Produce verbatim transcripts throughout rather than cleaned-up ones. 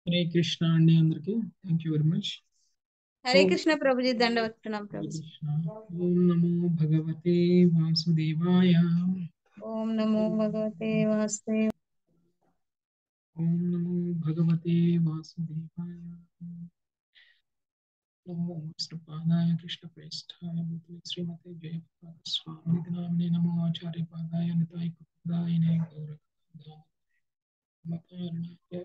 हरे कृष्णा अंडी अंदरिकी thank you very much. Hare Krishna प्रभुजी दंडवत प्रणाम प्रभुजी। ओम नमो भगवते वासुदेवाय। ओम नमो भगवते वासुदेव। ओम नमो भगवते वासुदेवाय। नमो विष्णुपादाय कृष्णप्रेष्ठाय भूतले श्रीमते जयप्रकाश स्वामी नाम्ने नमो आचार्य पादाय निताय प्रदाय ने गौरव।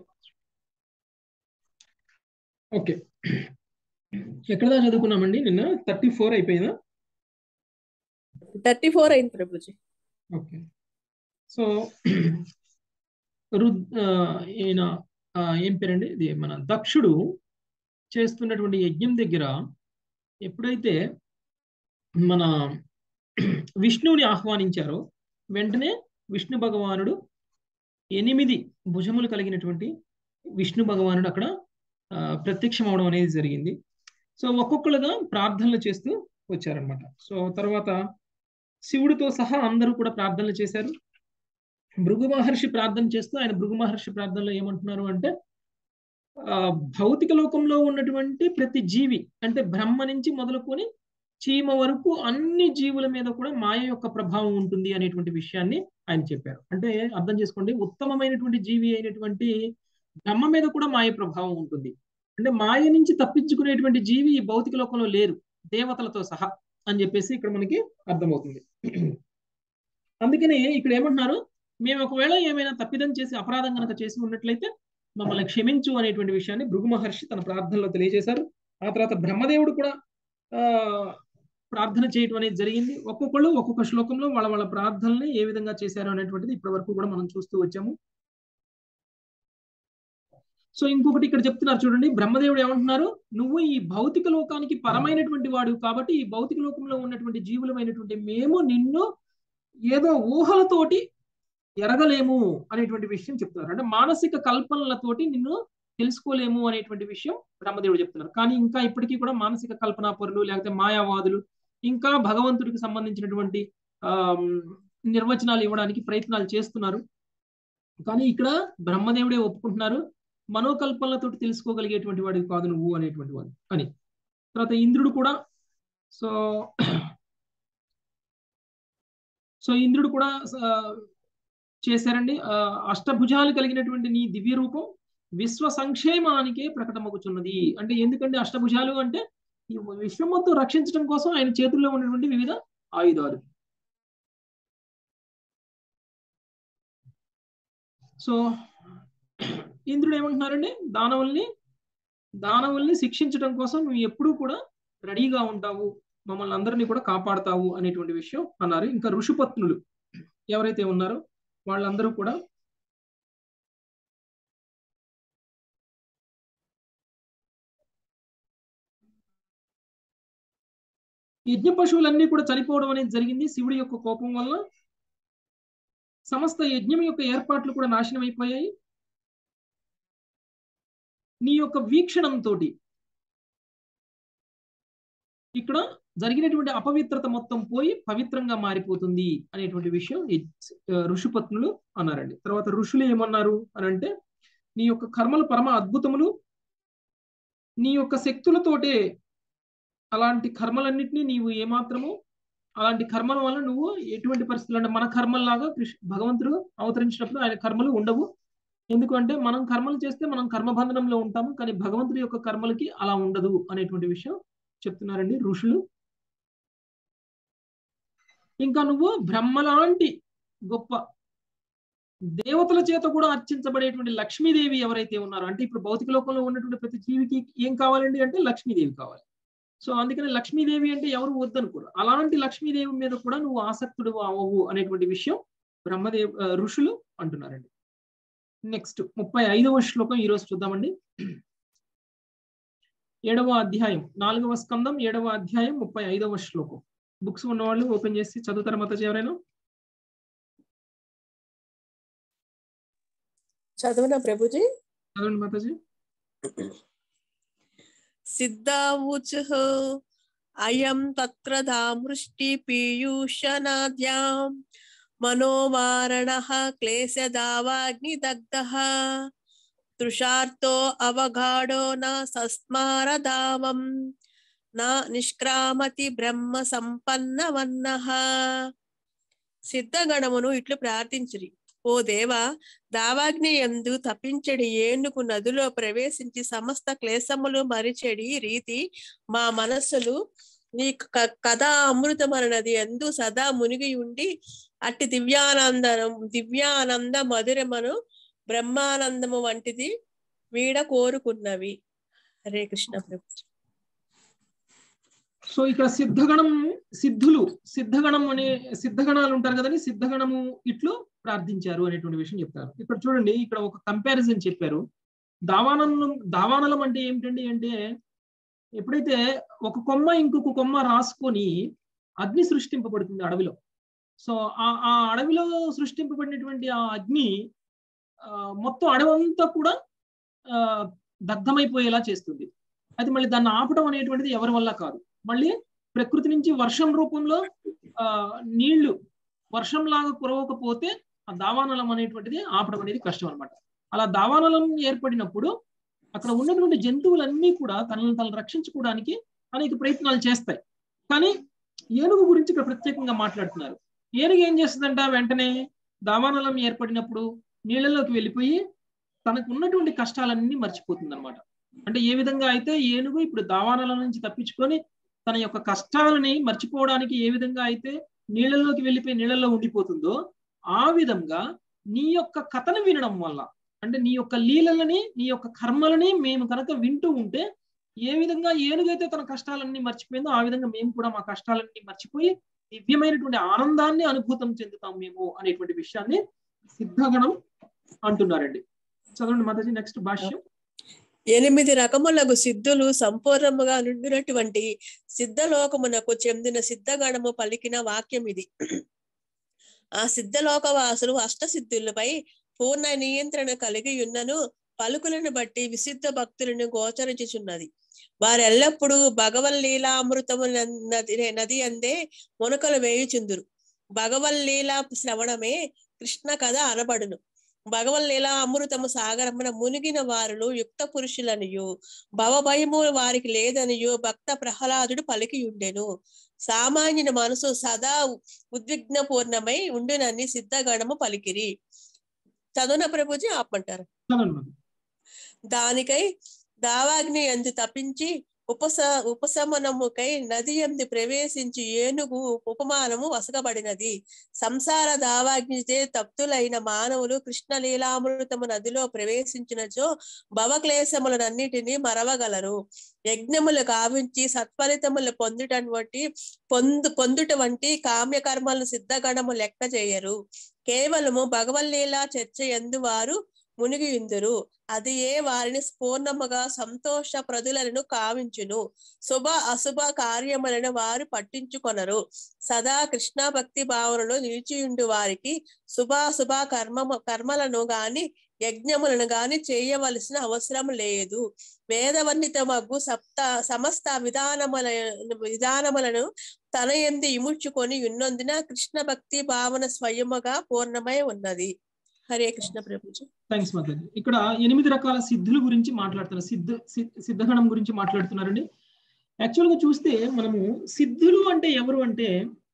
ఓకే, ఎక్కడ దాకా చదువుకున్నామండి నిన్న? థర్టీ ఫోర్ అయిపోయిందా? థర్టీ ఫోర్ అయింది ప్రభుజీ. ఓకే, సో రుద్ ఈయన ఏం పేరండి ఇది, మన దక్షుడు చేస్తున్నటువంటి యజ్ఞం దగ్గర ఎప్పుడైతే మన విష్ణువుని ఆహ్వానించారో వెంటనే విష్ణు భగవానుడు ఎనిమిది భుజములు కలిగినటువంటి విష్ణు భగవానుడు అక్కడ ప్రత్యక్షం అవడం అనేది జరిగింది. సో ఒక్కొక్కరుగా ప్రార్థనలు చేస్తూ వచ్చారనమాట. సో తర్వాత శివుడితో సహా అందరూ కూడా ప్రార్థనలు చేశారు. భృగు మహర్షి ప్రార్థన చేస్తూ ఆయన భృగు మహర్షి ప్రార్థనలో ఏమంటున్నారు అంటే, ఆ భౌతిక లోకంలో ఉన్నటువంటి ప్రతి జీవి అంటే బ్రహ్మ నుంచి మొదలుకొని చీమ వరకు అన్ని జీవుల మీద కూడా మాయ యొక్క ప్రభావం ఉంటుంది అనేటువంటి విషయాన్ని ఆయన చెప్పారు. అంటే అర్థం చేసుకోండి, ఉత్తమమైనటువంటి జీవి అయినటువంటి బ్రహ్మ మీద కూడా మాయ ప్రభావం ఉంటుంది. అంటే మాయ నుంచి తప్పించుకునేటువంటి జీవి ఈ భౌతిక లోకంలో లేరు, దేవతలతో సహా అని చెప్పేసి ఇక్కడ మనకి అర్థమవుతుంది. అందుకని ఇక్కడ ఏమంటున్నారు, మేము ఒకవేళ ఏమైనా తప్పిదం చేసి అపరాధం కనుక చేసి ఉన్నట్లయితే మమ్మల్ని క్షమించు అనేటువంటి విషయాన్ని భృగు మహర్షి తన ప్రార్థనలో తెలియజేశారు. ఆ తర్వాత బ్రహ్మదేవుడు కూడా ఆ ప్రార్థన చేయటం అనేది జరిగింది. ఒక్కొక్కళ్ళు ఒక్కొక్క శ్లోకంలో వాళ్ళ వాళ్ళ ప్రార్థనల్ని ఏ విధంగా చేశారు అనేటువంటిది ఇప్పటి వరకు కూడా మనం చూస్తూ వచ్చాము. సో ఇంకొకటి ఇక్కడ చెప్తున్నారు చూడండి, బ్రహ్మదేవుడు ఏమంటున్నారు, నువ్వు ఈ భౌతిక లోకానికి పరమైనటువంటి వాడు కాబట్టి ఈ భౌతిక లోకంలో ఉన్నటువంటి జీవులమైనటువంటి మేము నిన్ను ఏదో ఊహలతోటి ఎరగలేము అనేటువంటి విషయం చెప్తున్నారు. అంటే మానసిక కల్పనలతోటి నిన్ను తెలుసుకోలేము అనేటువంటి విషయం బ్రహ్మదేవుడు చెప్తున్నారు. కానీ ఇంకా ఇప్పటికీ కూడా మానసిక కల్పనా పరులు లేకపోతే మాయావాదులు ఇంకా భగవంతుడికి సంబంధించినటువంటి ఆ నిర్వచనాలు ఇవ్వడానికి ప్రయత్నాలు చేస్తున్నారు. కానీ ఇక్కడ బ్రహ్మదేవుడే ఒప్పుకుంటున్నారు, మనోకల్పనలతో తెలుసుకోగలిగేటువంటి వాడివి కాదు నువ్వు అనేటువంటి వాడు అని. తర్వాత ఇంద్రుడు కూడా సో సో ఇంద్రుడు కూడా చేశారండి. అష్టభుజాలు కలిగినటువంటి నీ దివ్య రూపం విశ్వ సంక్షేమానికే ప్రకటమవుతున్నది. అంటే ఎందుకంటే అష్టభుజాలు అంటే ఈ విశ్వం మొత్తం రక్షించడం కోసం ఆయన చేతుల్లో ఉన్నటువంటి వివిధ ఆయుధాలు. సో ఇంద్రుడు ఏమంటున్నారండి, దానవుల్ని దానవుల్ని శిక్షించడం కోసం నువ్వు ఎప్పుడూ కూడా రెడీగా ఉంటావు, మమ్మల్ని అందరినీ కూడా కాపాడుతావు అనేటువంటి విషయం అన్నారు. ఇంకా ఋషిపత్నులు ఎవరైతే ఉన్నారో వాళ్ళందరూ కూడా యజ్ఞ పశువులన్నీ కూడా చనిపోవడం అనేది జరిగింది శివుడి యొక్క కోపం వల్ల. సమస్త యజ్ఞం యొక్క ఏర్పాట్లు కూడా నాశనం అయిపోయాయి. నీ యొక్క వీక్షణంతో ఇక్కడ జరిగినటువంటి అపవిత్రత మొత్తం పోయి పవిత్రంగా మారిపోతుంది అనేటువంటి విషయం ఋషిపత్నులు అన్నారండి. తర్వాత ఋషులు ఏమన్నారు అని అంటే, నీ యొక్క కర్మలు పరమ అద్భుతములు, నీ యొక్క శక్తులతోటే అలాంటి కర్మలన్నింటినీ నీవు ఏమాత్రము అలాంటి కర్మల వల్ల నువ్వు ఎటువంటి పరిస్థితులు అంటే మన కర్మల్లాగా కృష్ణ భగవంతుడు అవతరించినప్పుడు ఆయన కర్మలు ఉండవు. ఎందుకంటే మనం కర్మలు చేస్తే మనం కర్మబంధనంలో ఉంటాము, కానీ భగవంతుడి యొక్క కర్మలకి అలా ఉండదు అనేటువంటి విషయం చెప్తున్నారండి ఋషులు. ఇంకా నువ్వు బ్రహ్మలాంటి గొప్ప దేవతల చేత కూడా అర్చించబడేటువంటి లక్ష్మీదేవి ఎవరైతే ఉన్నారో, అంటే ఇప్పుడు భౌతిక లోకంలో ఉన్నటువంటి ప్రతి జీవికి ఏం కావాలండి అంటే లక్ష్మీదేవి కావాలి. సో అందుకని లక్ష్మీదేవి అంటే ఎవరు వద్దనుకోరు, అలాంటి లక్ష్మీదేవి మీద కూడా నువ్వు ఆసక్తుడు అవ్వవు అనేటువంటి విషయం బ్రహ్మదేవ్ ఋషులు అంటున్నారండి. నెక్స్ట్ ముప్పై ఐదవ శ్లోకం ఈరోజు చూద్దామండి. ఏడవ అధ్యాయం నాలుగవ స్కందం ఏడవ అధ్యాయం ముప్పై ఐదవ శ్లోకం. బుక్స్ ఉన్న వాళ్ళు ఓపెన్ చేసి చదువుతారు మాతాజీ ఎవరైనా? చదవనా ప్రభుజీ? చదవండి మాతాజీ. సిద్ధావూచుః అయం తత్ర ధామృష్టి పీయూషనాద్యాం మనోవారణః క్లేశదావాగ్నిదగ్ధః తృషార్తో అవగాఢో న సస్మారధామం నా నిష్క్రామతి బ్రహ్మ సంపన్నవన్నః. సిద్ధగణమును ఇట్లు ప్రార్థించిరి, ఓ దేవా, దావాగ్ని యందు తప్పించడి ఏనుగు నదిలో ప్రవేశించి సమస్త క్లేశములు మరిచెడి రీతి మా మనస్సులు నీ కథా అమృతమన్నది ఎందు సదా మునిగి ఉండి అట్టి దివ్యానందం దివ్యానంద మధురమను బ్రహ్మానందము వంటిది వీడ కోరుకున్నవి. హరే కృష్ణ ప్రభు. సో ఇక్కడ సిద్ధగణం సిద్ధులు సిద్ధగణం అనే సిద్ధగణాలు ఉంటారు కదండి, సిద్ధగణము ఇట్లు ప్రార్థించారు అనేటువంటి విషయం చెప్తారు. ఇక్కడ చూడండి, ఇక్కడ ఒక కంపారిజన్ చెప్పారు. దావానలం దావానలం అంటే ఏమిటండి అంటే ఎప్పుడైతే ఒక కొమ్మ ఇంకొక కొమ్మ రాసుకొని అగ్ని సృష్టింపబడుతుంది అడవిలో. సో ఆ ఆ అడవిలో సృష్టింపబడినటువంటి ఆ అగ్ని ఆ మొత్తం అడవంతా కూడా ఆ దగ్ధమైపోయేలా చేస్తుంది. అది మళ్ళీ దాన్ని ఆపడం అనేటువంటిది ఎవరి వల్ల కాదు. మళ్ళీ ప్రకృతి నుంచి వర్షం రూపంలో ఆ నీళ్లు వర్షంలాగా కురవకపోతే ఆ దావానలం అనేటువంటిది ఆపడం అనేది కష్టం అనమాట. అలా దావానలం ఏర్పడినప్పుడు అక్కడ ఉన్నటువంటి జంతువులన్నీ కూడా తనను తను రక్షించుకోవడానికి అనేక ప్రయత్నాలు చేస్తాయి. కానీ ఏనుగు గురించి ఇక్కడ ప్రత్యేకంగా మాట్లాడుతున్నారు. ఏనుగు ఏం చేస్తుందంట, వెంటనే దావానలం ఏర్పడినప్పుడు నీళ్ళలోకి వెళ్ళిపోయి తనకు ఉన్నటువంటి కష్టాలన్నీ మర్చిపోతుంది అనమాట. అంటే ఏ విధంగా అయితే ఏనుగు ఇప్పుడు దావానలం నుంచి తప్పించుకొని తన యొక్క కష్టాలని మర్చిపోవడానికి ఏ విధంగా అయితే నీళ్ళలోకి వెళ్ళిపోయి నీళ్ళలో ఉండిపోతుందో, ఆ విధంగా నీ యొక్క కథను వినడం వల్ల, అంటే నీ యొక్క లీలలని నీ యొక్క కర్మలని మేము కనుక వింటూ ఉంటే ఏ విధంగా ఏనుగైతే తన కష్టాలన్నీ మర్చిపోయిందో ఆ విధంగా మేము కూడా మా కష్టాలన్నీ మర్చిపోయి దివ్యమైనటువంటి ఆనందాన్ని అనుభూతం చెందుతాం మేము అనేటువంటి విషయాన్ని సిద్ధగణం అంటున్నారండి. చదవండి మాతాజీ నెక్స్ట్ భాష్యం. ఎనిమిది రకములకు సిద్ధులు సంపూర్ణముగా నుండినటువంటి సిద్ధలోకమునకు చెందిన సిద్ధగణము పలికిన వాక్యం ఇది. ఆ సిద్ధలోక వాసులు అష్టసిద్ధులపై పూర్ణ నియంత్రణ కలిగి ఉన్నను పలుకులను బట్టి విశుద్ధ భక్తులను గోచరించుచున్నది. వారెల్లప్పుడూ భగవల్లీలామృతము నది నది అందే మునకలు వేయుచుందురు. భగవల్లీలా శ్రవణమే కృష్ణ కథ అనబడును. భగవల్లీలా అమృతము సాగరమున మునిగిన వారులు యుక్త పురుషులనియు భవభయము వారికి లేదనియు భక్త ప్రహ్లాదుడు పలికి ఉండెను. సామాన్యుని మనసు సదా ఉద్విగ్న పూర్ణమై ఉండునని సిద్ధగణము పలికిరి. చదువున ప్రభుజీ ఆపమంటారు. దానికై దావాగ్ని అందు తప్పించి ఉపస ఉపశమనముకై నది ఎందు ప్రవేశించి ఏనుగు ఉపమానము వసగబడినది. సంసార దావాగ్నితే తప్తులైన మానవులు కృష్ణ లీలామృతము నదిలో ప్రవేశించినచో భవక్లేశములనన్నిటినీ మరవగలరు. యజ్ఞములు కావించి సత్ఫలితములు పొందుటటువంటి పొందు పొందుట వంటి కామ్యకర్మలను సిద్ధగణము లెక్క చేయరు. కేవలము భగవల్లీలా చర్చ ఎందు వారు మునిగి ఇందురు. అది ఏ వారిని పూర్ణముగా సంతోష ప్రదులను కావించును. శుభ అశుభ కార్యములను వారు పట్టించుకొనరు. సదా కృష్ణ భక్తి భావనలో నిలిచియుండు వారికి శుభాశుభ కర్మ కర్మలను గాని యజ్ఞములను గాని చేయవలసిన అవసరం లేదు. వేదవర్ణితమగు సప్త సమస్త విధానముల విధానములను తన యందు ఇముడ్చుకొని ఉన్నందున కృష్ణ భక్తి భావన స్వయముగా పూర్ణమై ఉన్నది. హరే కృష్ణ ప్రభుజీ. థ్యాంక్స్ మాతాజీ. ఇక్కడ ఎనిమిది రకాల సిద్ధుల గురించి మాట్లాడుతున్నారు, సిద్ధ సిద్ధగణం గురించి మాట్లాడుతున్నారండి. యాక్చువల్ గా చూస్తే మనము సిద్ధులు అంటే ఎవరు అంటే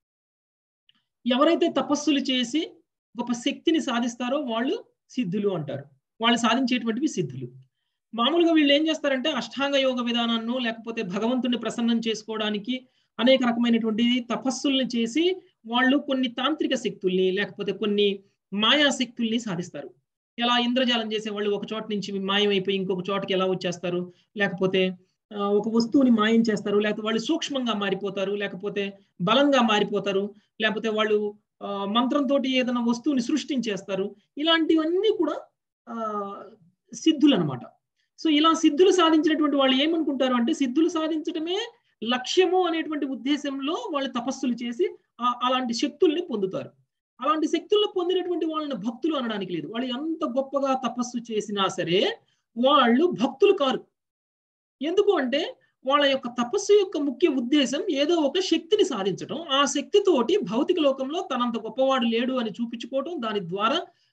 ఎవరైతే తపస్సులు చేసి గొప్ప శక్తిని సాధిస్తారో వాళ్ళు సిద్ధులు అంటారు. వాళ్ళు సాధించేటువంటివి సిద్ధులు. మామూలుగా వీళ్ళు ఏం చేస్తారంటే అష్టాంగ యోగ విధానాన్ని లేకపోతే భగవంతుని ప్రసన్నం చేసుకోవడానికి అనేక రకమైనటువంటి తపస్సుల్ని చేసి వాళ్ళు కొన్ని తాంత్రిక శక్తుల్ని లేకపోతే కొన్ని మాయా శక్తుల్ని సాధిస్తారు. ఎలా ఇంద్రజాలం చేసే వాళ్ళు ఒక చోట నుంచి మాయమైపోయి ఇంకొక చోటకి ఎలా వచ్చేస్తారు, లేకపోతే ఒక వస్తువుని మాయం చేస్తారు, లేకపోతే వాళ్ళు సూక్ష్మంగా మారిపోతారు, లేకపోతే బలంగా మారిపోతారు, లేకపోతే వాళ్ళు ఆ మంత్రంతో ఏదైనా వస్తువుని సృష్టించేస్తారు. ఇలాంటివన్నీ కూడా ఆ సిద్ధులు అనమాట. సో ఇలా సిద్ధులు సాధించినటువంటి వాళ్ళు ఏమనుకుంటారు అంటే సిద్ధులు సాధించడమే లక్ష్యము అనేటువంటి ఉద్దేశంలో వాళ్ళు తపస్సులు చేసి అలాంటి శక్తుల్ని పొందుతారు. అలాంటి శక్తులను పొందినటువంటి వాళ్ళని భక్తులు అనడానికి లేదు. వాళ్ళు ఎంత గొప్పగా తపస్సు చేసినా సరే వాళ్ళు భక్తులు కారు. ఎందుకు అంటే వాళ్ళ యొక్క తపస్సు యొక్క ముఖ్య ఉద్దేశం ఏదో ఒక శక్తిని సాధించడం, ఆ శక్తితోటి భౌతిక లోకంలో తనంత గొప్పవాడు లేడు అని చూపించుకోవటం, దాని ద్వారా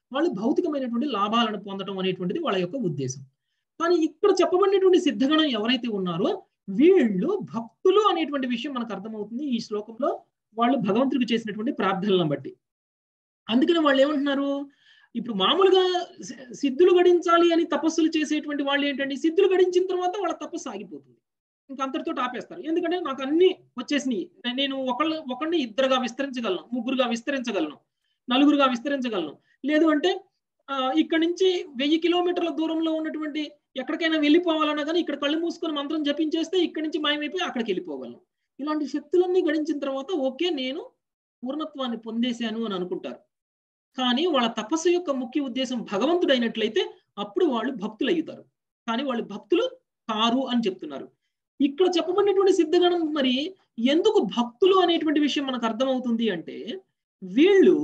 వాళ్ళు భౌతికమైనటువంటి లాభాలను పొందడం అనేటువంటిది వాళ్ళ యొక్క ఉద్దేశం. కానీ ఇక్కడ చెప్పబడినటువంటి సిద్ధగణం ఎవరైతే ఉన్నారో వీళ్ళు భక్తులు అనేటువంటి విషయం మనకు అర్థమవుతుంది ఈ శ్లోకంలో వాళ్ళు భగవంతుడికి చేసినటువంటి ప్రార్థనలను బట్టి. అందుకని వాళ్ళు ఏమంటున్నారు, ఇప్పుడు మామూలుగా సిద్ధులు గడించాలి అని తపస్సులు చేసేటువంటి వాళ్ళు ఏంటంటే సిద్ధులు గడించిన తర్వాత వాళ్ళ తపస్సు ఆగిపోతుంది, ఇంకా అంతటితో ఆపేస్తారు. ఎందుకంటే నాకు అన్ని వచ్చేసినాయి, నేను ఒకళ్ళు ఒకరిని ఇద్దరుగా విస్తరించగలను, ముగ్గురుగా విస్తరించగలను, నలుగురుగా విస్తరించగలను. లేదు అంటే ఇక్కడ నుంచి వెయ్యి కిలోమీటర్ల దూరంలో ఉన్నటువంటి ఎక్కడికైనా వెళ్ళిపోవాలన్నా కానీ ఇక్కడ కళ్ళు మూసుకొని మంత్రం జపించేస్తే ఇక్కడి నుంచి మాయమైపోయి అక్కడికి వెళ్ళిపోగలను. ఇలాంటి శక్తులన్నీ గడించిన తర్వాత ఓకే నేను పూర్ణత్వాన్ని పొందేశాను అని అనుకుంటారు. కానీ వాళ్ళ తపస్సు యొక్క ముఖ్య ఉద్దేశం భగవంతుడైనట్లయితే అప్పుడు వాళ్ళు భక్తులు అయ్యుతారు. కానీ వాళ్ళు భక్తులు కారు అని చెప్తున్నారు. ఇక్కడ చెప్పబడినటువంటి సిద్ధగణం మరి ఎందుకు భక్తులు అనేటువంటి విషయం మనకు అర్థమవుతుంది అంటే వీళ్ళు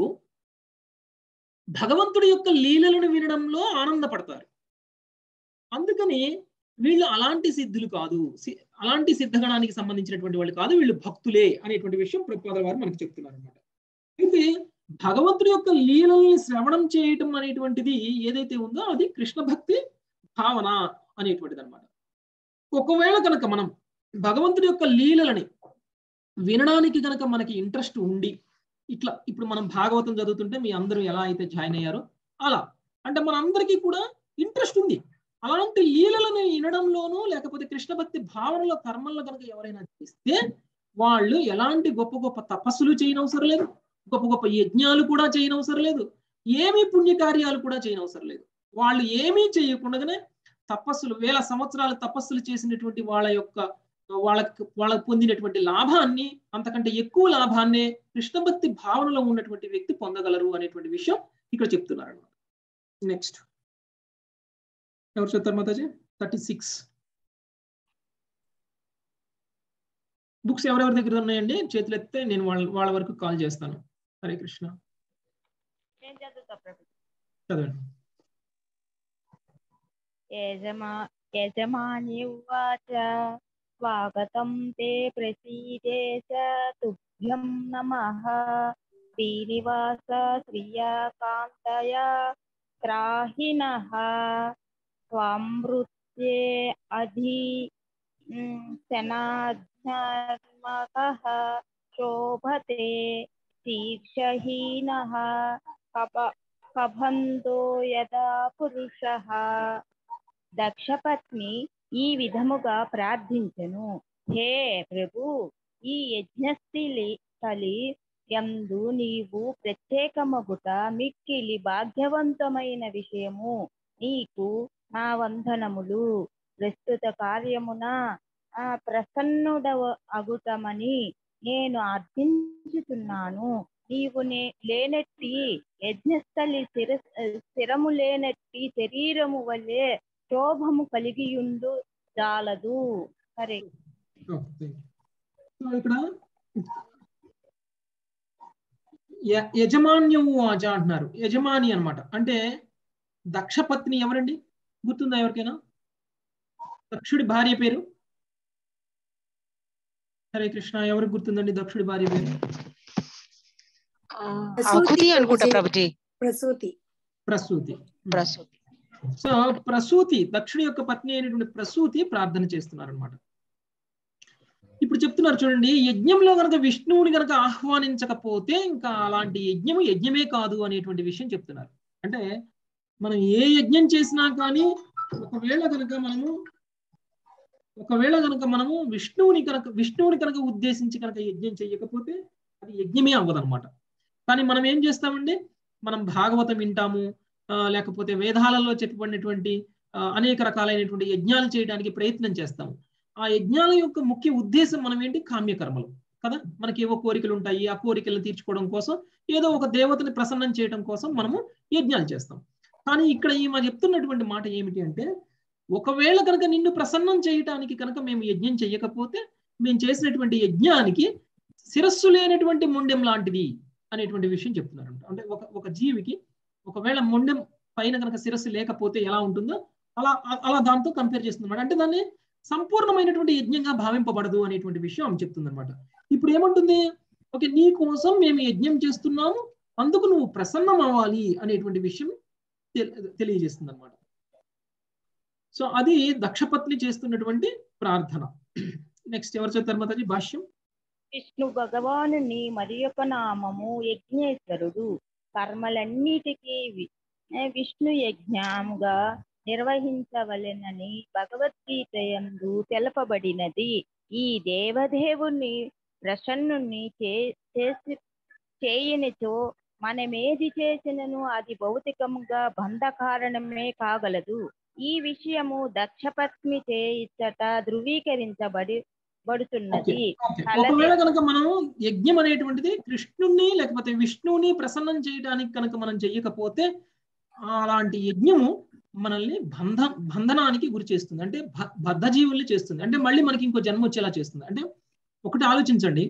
భగవంతుడి యొక్క లీలలను వినడంలో ఆనందపడతారు. అందుకని వీళ్ళు అలాంటి సిద్ధులు కాదు, అలాంటి సిద్ధగణానికి సంబంధించినటువంటి వాళ్ళు కాదు, వీళ్ళు భక్తులే అనేటువంటి విషయం ప్రభుపాదుల వారు మనకు చెప్తున్నారు అనమాట. అయితే భగవంతుడి యొక్క లీలల్ని శ్రవణం చేయటం అనేటువంటిది ఏదైతే ఉందో అది కృష్ణ భక్తి భావన అనేటువంటిది అనమాట. ఒకవేళ కనుక మనం భగవంతుడి యొక్క లీలలని వినడానికి కనుక మనకి ఇంట్రెస్ట్ ఉండి ఇట్లా ఇప్పుడు మనం భాగవతం చదువుతుంటే మీ అందరూ ఎలా అయితే జాయిన్ అయ్యారో అలా అంటే మన అందరికీ కూడా ఇంట్రెస్ట్ ఉంది. అలాంటి లీలలను వినడంలోనూ లేకపోతే కృష్ణ భక్తి భావనలో కర్మల్లో కనుక ఎవరైనా చేస్తే వాళ్ళు ఎలాంటి గొప్ప గొప్ప తపస్సులు చేయనవసరం లేదు, గొప్ప గొప్ప యజ్ఞాలు కూడా చేయనవసరం లేదు, ఏమీ పుణ్యకార్యాలు కూడా చేయనవసరం లేదు. వాళ్ళు ఏమీ చేయకుండానే తపస్సులు వేల సంవత్సరాలు తపస్సులు చేసినటువంటి వాళ్ళ యొక్క వాళ్ళకి వాళ్ళకు పొందినటువంటి లాభాన్ని అంతకంటే ఎక్కువ లాభాన్నే కృష్ణ భక్తి భావనలో ఉన్నటువంటి వ్యక్తి పొందగలరు అనేటువంటి విషయం ఇక్కడ చెప్తున్నారు అన్నమాట. నెక్స్ట్ ఎవరు చెప్తారు మాతాజీ? థర్టీ సిక్స్ బుక్స్ ఎవరెవరి దగ్గర ఉన్నాయండి చేతులు ఎత్తే నేను వాళ్ళ వాళ్ళ వరకు కాల్ చేస్తాను. హరే కృష్ణ. చదవండి. యజమాని ఉవాచ స్వాగతం తే ప్రసీదేశ తుభ్యం నమః శ్రీనివాస శ్రియాకాంతయ త్రాహినః స్వామృత్యే అధి శనాధ్యాత్మకః శోభతే శీర్షహీనః కప కబంధో యదా పురుషః. దక్షపత్ని ఈ విధముగా ప్రార్థించెను, హే ప్రభు, ఈ యజ్ఞస్థలి తలి యందు నీవు ప్రత్యేకమగుట మిక్కిలి భాగ్యవంతమైన విషయము. నీకు నా వందనములు. ప్రస్తుత కార్యమున ఆ ప్రసన్నుడ అగుటమని నేను అర్థించుతున్నాను. నీవు నే లేనట్టి యజ్ఞస్థలి స్థిర స్థిరము లేనట్టి శరీరము వలె శోభము కలిగియుండు చాలదు. సరే ఇక్కడ యజమాన్యము వాచ అంటున్నారు. యజమాని అన్నమాట. అంటే దక్షపత్ని ఎవరండి? గుర్తుందా ఎవరికైనా? దక్షుడి భార్య పేరు? హరే కృష్ణ. ఎవరికి గుర్తుందండి దక్షుడి భార్య పేరు? ప్రసూతి. ప్రసూతి. ప్రసూతి. సో ప్రసూతి దక్షుడి యొక్క పత్ని అయినటువంటి ప్రసూతి ప్రార్థన చేస్తున్నారు అనమాట. ఇప్పుడు చెప్తున్నారు చూడండి, యజ్ఞంలో కనుక విష్ణువుని కనుక ఆహ్వానించకపోతే ఇంకా అలాంటి యజ్ఞము యజ్ఞమే కాదు అనేటువంటి విషయం చెప్తున్నారు. అంటే మనం ఏ యజ్ఞం చేసినా కానీ ఒకవేళ కనుక మనము ఒకవేళ కనుక మనము విష్ణువుని కనుక విష్ణువుని కనుక ఉద్దేశించి కనుక యజ్ఞం చేయకపోతే అది యజ్ఞమే అవ్వదన్నమాట. కానీ మనం ఏం చేస్తామండి, మనం భాగవతం వింటాము, లేకపోతే వేదాలలో చెప్పబడినటువంటి అనేక రకాలైనటువంటి యజ్ఞాలు చేయడానికి ప్రయత్నం చేస్తాము. ఆ యజ్ఞాల యొక్క ముఖ్య ఉద్దేశం మనం ఏంటి? కామ్యకర్మలు కదా. మనకి ఏవో కోరికలు ఉంటాయి, ఆ కోరికలను తీర్చుకోవడం కోసం ఏదో ఒక దేవతని ప్రసన్నం చేయడం కోసం మనము యజ్ఞాలు చేస్తాం. కానీ ఇక్కడ ఈమె చెప్తున్నటువంటి మాట ఏమిటి అంటే, ఒకవేళ కనుక నిన్ను ప్రసన్నం చేయటానికి కనుక మేము యజ్ఞం చేయకపోతే మేము చేసినటువంటి యజ్ఞానికి శిరస్సు లేనటువంటి మొండెం లాంటిది అనేటువంటి విషయం చెప్తున్నారు. అంటే ఒక ఒక జీవికి ఒకవేళ మొండెం పైన కనుక శిరస్సు లేకపోతే ఎలా ఉంటుందో అలా అలా దాంతో కంపేర్ చేస్తుందన్నమాట. అంటే దాన్ని సంపూర్ణమైనటువంటి యజ్ఞంగా భావింపబడదు అనేటువంటి విషయం ఆమె చెప్తుంది అనమాట. ఇప్పుడు ఏమంటుంది, ఓకే నీ కోసం మేము యజ్ఞం చేస్తున్నాము, అందుకు నువ్వు ప్రసన్నం అవ్వాలి అనేటువంటి విషయం తెలియజేస్తుంది అనమాట. సో అది దక్షపత్ని చేస్తున్నటువంటి ప్రార్థన. నెక్స్ట్ ఎవరు చెప్తారు మాతాజీ భాష్యం? విష్ణు భగవానుని మరి యొక్క నామము యజ్ఞేశ్వరుడు. కర్మలన్నిటికీ విష్ణు యజ్ఞముగా నిర్వహించవలెనని భగవద్గీత యందు తెలపబడినది. ఈ దేవదేవుని ప్రసన్నుని చేసి చేయనిచో మనమేది చేసినను అది భౌతికముగా బంధ కారణమే కాగలదు. ఈ విషయము దక్షపత్ని చే ఇచ్చట ధృవీకరించబడి బడుతున్నది. ఒకవేళ కనుక మనం యజ్ఞం అనేటువంటిది కృష్ణుని లేకపోతే విష్ణువుని ప్రసన్నం చేయడానికి కనుక మనం చెయ్యకపోతే అలాంటి యజ్ఞము మనల్ని బంధ బంధనానికి గురి చేస్తుంది, అంటే బద్ధ జీవుల్ని చేస్తుంది, అంటే మళ్ళీ మనకి ఇంకో జన్మ వచ్చేలా చేస్తుంది. అంటే ఒకటి ఆలోచించండి,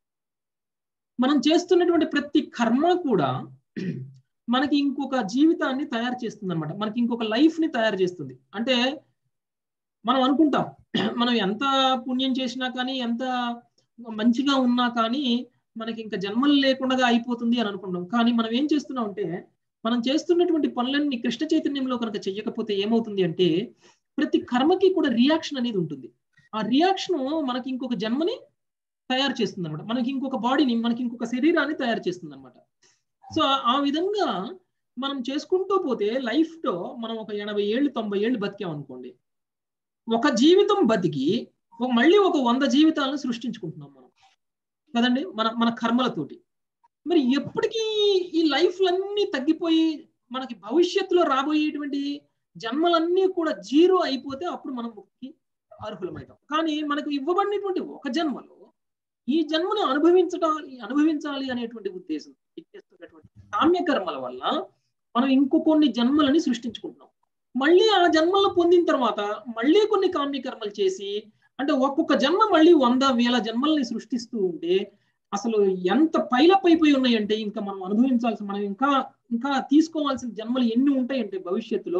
మనం చేస్తున్నటువంటి ప్రతి కర్మ కూడా మనకి ఇంకొక జీవితాన్ని తయారు చేస్తుంది అనమాట, మనకి ఇంకొక లైఫ్ ని తయారు చేస్తుంది. అంటే మనం అనుకుంటాం మనం ఎంత పుణ్యం చేసినా కానీ ఎంత మంచిగా ఉన్నా కానీ మనకి ఇంకా జన్మలు లేకుండా అయిపోతుంది అని అనుకుంటాం. కానీ మనం ఏం చేస్తున్నాం అంటే మనం చేస్తున్నటువంటి పనులన్నీ కృష్ణ చైతన్యంలో కనుక చెయ్యకపోతే ఏమవుతుంది అంటే ప్రతి కర్మకి కూడా రియాక్షన్ అనేది ఉంటుంది. ఆ రియాక్షన్ మనకి ఇంకొక జన్మని తయారు చేస్తుంది అనమాట, మనకి ఇంకొక బాడీని మనకి ఇంకొక శరీరాన్ని తయారు చేస్తుంది అనమాట. సో ఆ విధంగా మనం చేసుకుంటూ పోతే లైఫ్ లో మనం ఒక ఎనభై ఏళ్ళు తొంభై ఏళ్ళు బతికాం అనుకోండి, ఒక జీవితం బతికి మళ్ళీ ఒక వంద జీవితాలను సృష్టించుకుంటున్నాం మనం కదండి మన మన కర్మలతోటి. మరి ఎప్పటికీ ఈ లైఫ్లన్నీ తగ్గిపోయి మనకి భవిష్యత్తులో రాబోయేటువంటి జన్మలన్నీ కూడా జీరో అయిపోతే అప్పుడు మనం ముక్తికి అర్హులమవుతాం. కానీ మనకు ఇవ్వబడినటువంటి ఒక జన్మలో ఈ జన్మను అనుభవించటాలి అనుభవించాలి అనేటువంటి ఉద్దేశం చేస్తున్నటువంటి కామ్యకర్మల వల్ల మనం ఇంకో కొన్ని జన్మలని సృష్టించుకుంటున్నాం. మళ్ళీ ఆ జన్మలను పొందిన తర్వాత మళ్ళీ కొన్ని కామ్యకర్మలు చేసి అంటే ఒక్కొక్క జన్మ మళ్ళీ వంద వేల జన్మల్ని సృష్టిస్తూ ఉంటే అసలు ఎంత పైలప్ అయిపోయి ఉన్నాయంటే ఇంకా మనం అనుభవించాల్సిన మనం ఇంకా ఇంకా తీసుకోవాల్సిన జన్మలు ఎన్ని ఉంటాయంటే భవిష్యత్తులో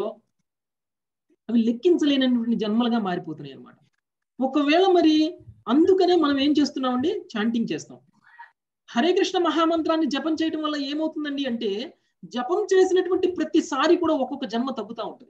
అవి లెక్కించలేనటువంటి జన్మలుగా మారిపోతున్నాయి అన్నమాట. ఒకవేళ మరి అందుకనే మనం ఏం చేస్తున్నామండి, చాంటింగ్ చేస్తాం. హరే కృష్ణ మహామంత్రాన్ని జపం చేయడం వల్ల ఏమవుతుందండి అంటే జపం చేసినటువంటి ప్రతిసారి కూడా ఒక్కొక్క జన్మ తగ్గుతూ ఉంటుంది.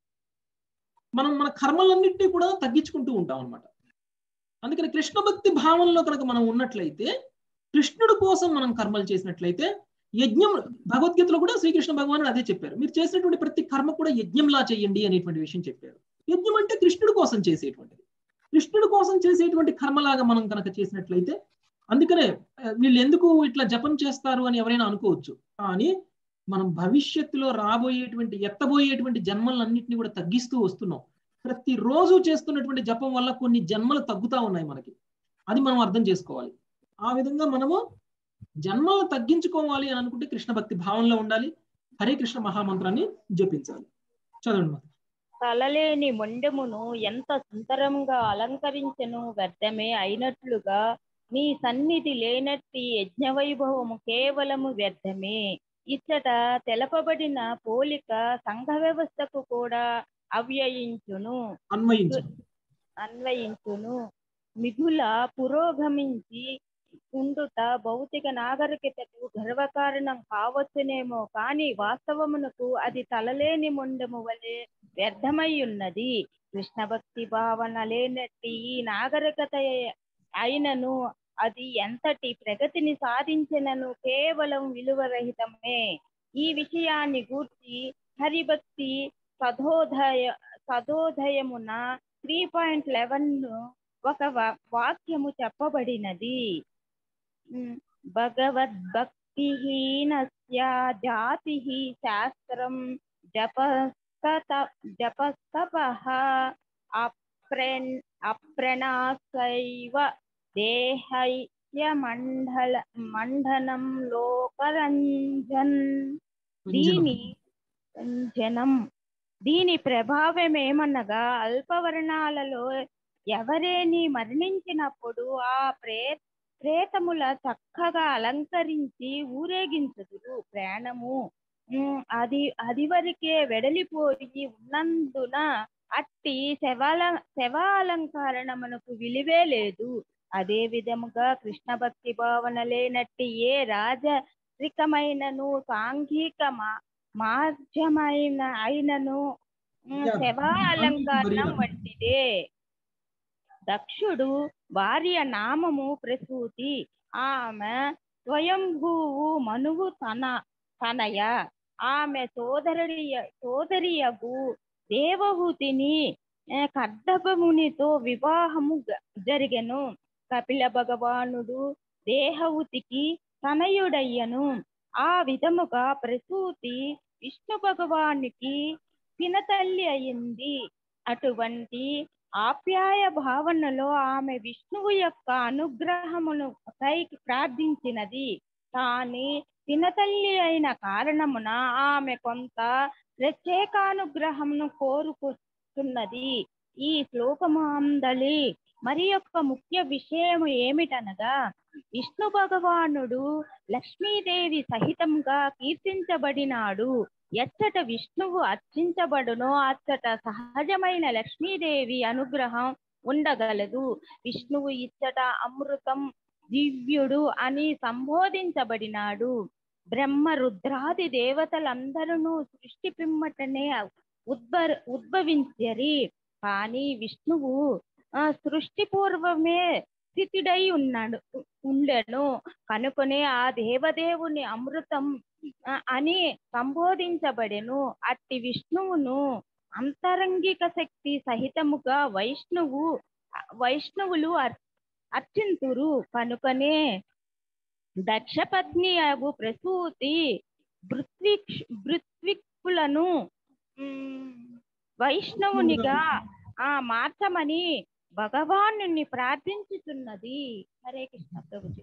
మనం మన కర్మలన్నింటినీ కూడా తగ్గించుకుంటూ ఉంటాం అనమాట. అందుకని కృష్ణ భక్తి భావంలో కనుక మనం ఉన్నట్లయితే కృష్ణుడి కోసం మనం కర్మలు చేసినట్లయితే యజ్ఞం భగవద్గీతలో కూడా శ్రీకృష్ణ భగవానుడు అదే చెప్పారు, మీరు చేసినటువంటి ప్రతి కర్మ కూడా యజ్ఞంలా చేయండి అనేటువంటి విషయం చెప్పారు. యజ్ఞం అంటే కృష్ణుడి కోసం చేసేటువంటిది, కృష్ణుడి కోసం చేసేటువంటి కర్మలాగా మనం కనుక చేసినట్లయితే అందుకనే వీళ్ళు ఎందుకు ఇట్లా జపం చేస్తారు అని ఎవరైనా అనుకోవచ్చు. కానీ మనం భవిష్యత్తులో రాబోయేటువంటి ఎత్తబోయేటువంటి జన్మలన్నింటినీ కూడా తగ్గిస్తూ వస్తున్నాం. ప్రతిరోజు చేస్తున్నటువంటి జపం వల్ల కొన్ని జన్మలు తగ్గుతూ ఉన్నాయి మనకి, అది మనం అర్థం చేసుకోవాలి. ఆ విధంగా మనము జన్మలను తగ్గించుకోవాలి అని అనుకుంటే కృష్ణ భక్తి భావంలో ఉండాలి, హరే కృష్ణ మహామంత్రాన్ని జపించాలి. చదవండి మాత. తలలేని మొండెమును ఎంత సుందరంగా అలంకరించను వ్యర్థమే అయినట్లుగా నీ సన్నిధి లేనట్టి యజ్ఞ వైభవము కేవలము వ్యర్థమే. ఇచ్చట తెలపబడిన పోలిక సంఘ వ్యవస్థకు కూడా అవ్యయించును అన్వయించును అన్వయించును మిగుల పురోగమించి ఉండుట భౌతిక నాగరికతకు గర్వకారణం కావచ్చునేమో, కానీ వాస్తవమునకు అది తలలేని మొండెము వలె వ్యర్థమై ఉన్నది. కృష్ణ భక్తి భావన లేనట్టి ఈ నాగరికత అయినను అది ఎంతటి ప్రగతిని సాధించినను కేవలం విలువరహితమే. ఈ విషయాన్ని గూర్చి హరిభక్తి సదోదయ సదోదయమున త్రీ పాయింట్ లెవెన్ ఒక వాక్యము చెప్పబడినది. భగవద్భక్తిహీనస్య జాతిః శాస్త్రం జపస్తత జపస్తపః అప్రెన్ అప్రణాసైవ దేహయ్య మండల మండనం లోకరంజన్. దీని జనం దీని ప్రభావం ఏమనగా అల్పవర్ణాలలో ఎవరేని మరణించినప్పుడు ఆ ప్రే ప్రేతముల చక్కగా అలంకరించి ఊరేగించుదురు. ప్రాణము అది అది వరకే వెడలిపోయి ఉన్నందున అట్టి శవాల శవాలంకరణమునకు విలువే లేదు. అదే విధముగా కృష్ణ భక్తి భావన లేనట్టి ఏ రాజ త్రికమైనను సాంఘిక మా- మాధ్యమైన అయినను ఉమ్, Yeah. శవా సాంఘిక అలంకరణం మరియు వంటిదే. దక్షుడు భార్య నామము ప్రసూతి, ఆమె స్వయంభూవు మనువు తన తనయ, ఆమె సోదరి సోదరియగు దేవహూతిని ఆ, కర్దభమునితో వివాహము గ- జరిగెను. కపిల భగవానుడు దేహవుతికి తనయుడయ్యను. ఆ విధముగా ప్రసూతి విష్ణు భగవానుకి పినతల్లి అయింది. అటువంటి ఆప్యాయ భావనలో ఆమె విష్ణువు యొక్క అనుగ్రహమును పైకి ప్రార్థించినది. కానీ పినతల్లి అయిన కారణమున ఆమె కొంత ప్రత్యేకానుగ్రహమును కోరుకుంటున్నది. ఈ శ్లోకమందలి మరి యొక్క ముఖ్య విషయం ఏమిటనగా, విష్ణు భగవానుడు లక్ష్మీదేవి సహితంగా కీర్తించబడినాడు. ఎచ్చట విష్ణువు అర్చించబడునో అచ్చట సహజమైన లక్ష్మీదేవి అనుగ్రహం ఉండగలదు. విష్ణువు ఇచ్చట అమృతం దివ్యుడు అని సంబోధించబడినాడు. బ్రహ్మ రుద్రాది దేవతలందరూ సృష్టి పిమ్మటనే ఉద్భ ఉద్భవించరి. కానీ విష్ణువు ఆ సృష్టి పూర్వమే స్థితుడై ఉన్నాడు ఉండెను కనుకనే ఆ దేవదేవుని అమృతం ఆ, అని సంబోధించబడెను. అట్టి విష్ణువును అంతరంగిక శక్తి సహితముగా వైష్ణవు వైష్ణవులు అర్- అర్చింతురు. కనుకనే దక్షపత్ని అగు ప్రసూతి భృత్విక్ భృత్విక్కులను ఉమ్, వైష్ణవునిగా ఆ మార్చమని భగవాను ప్రార్థించుతున్నది. హరే కృష్ణ ప్రభుజీ.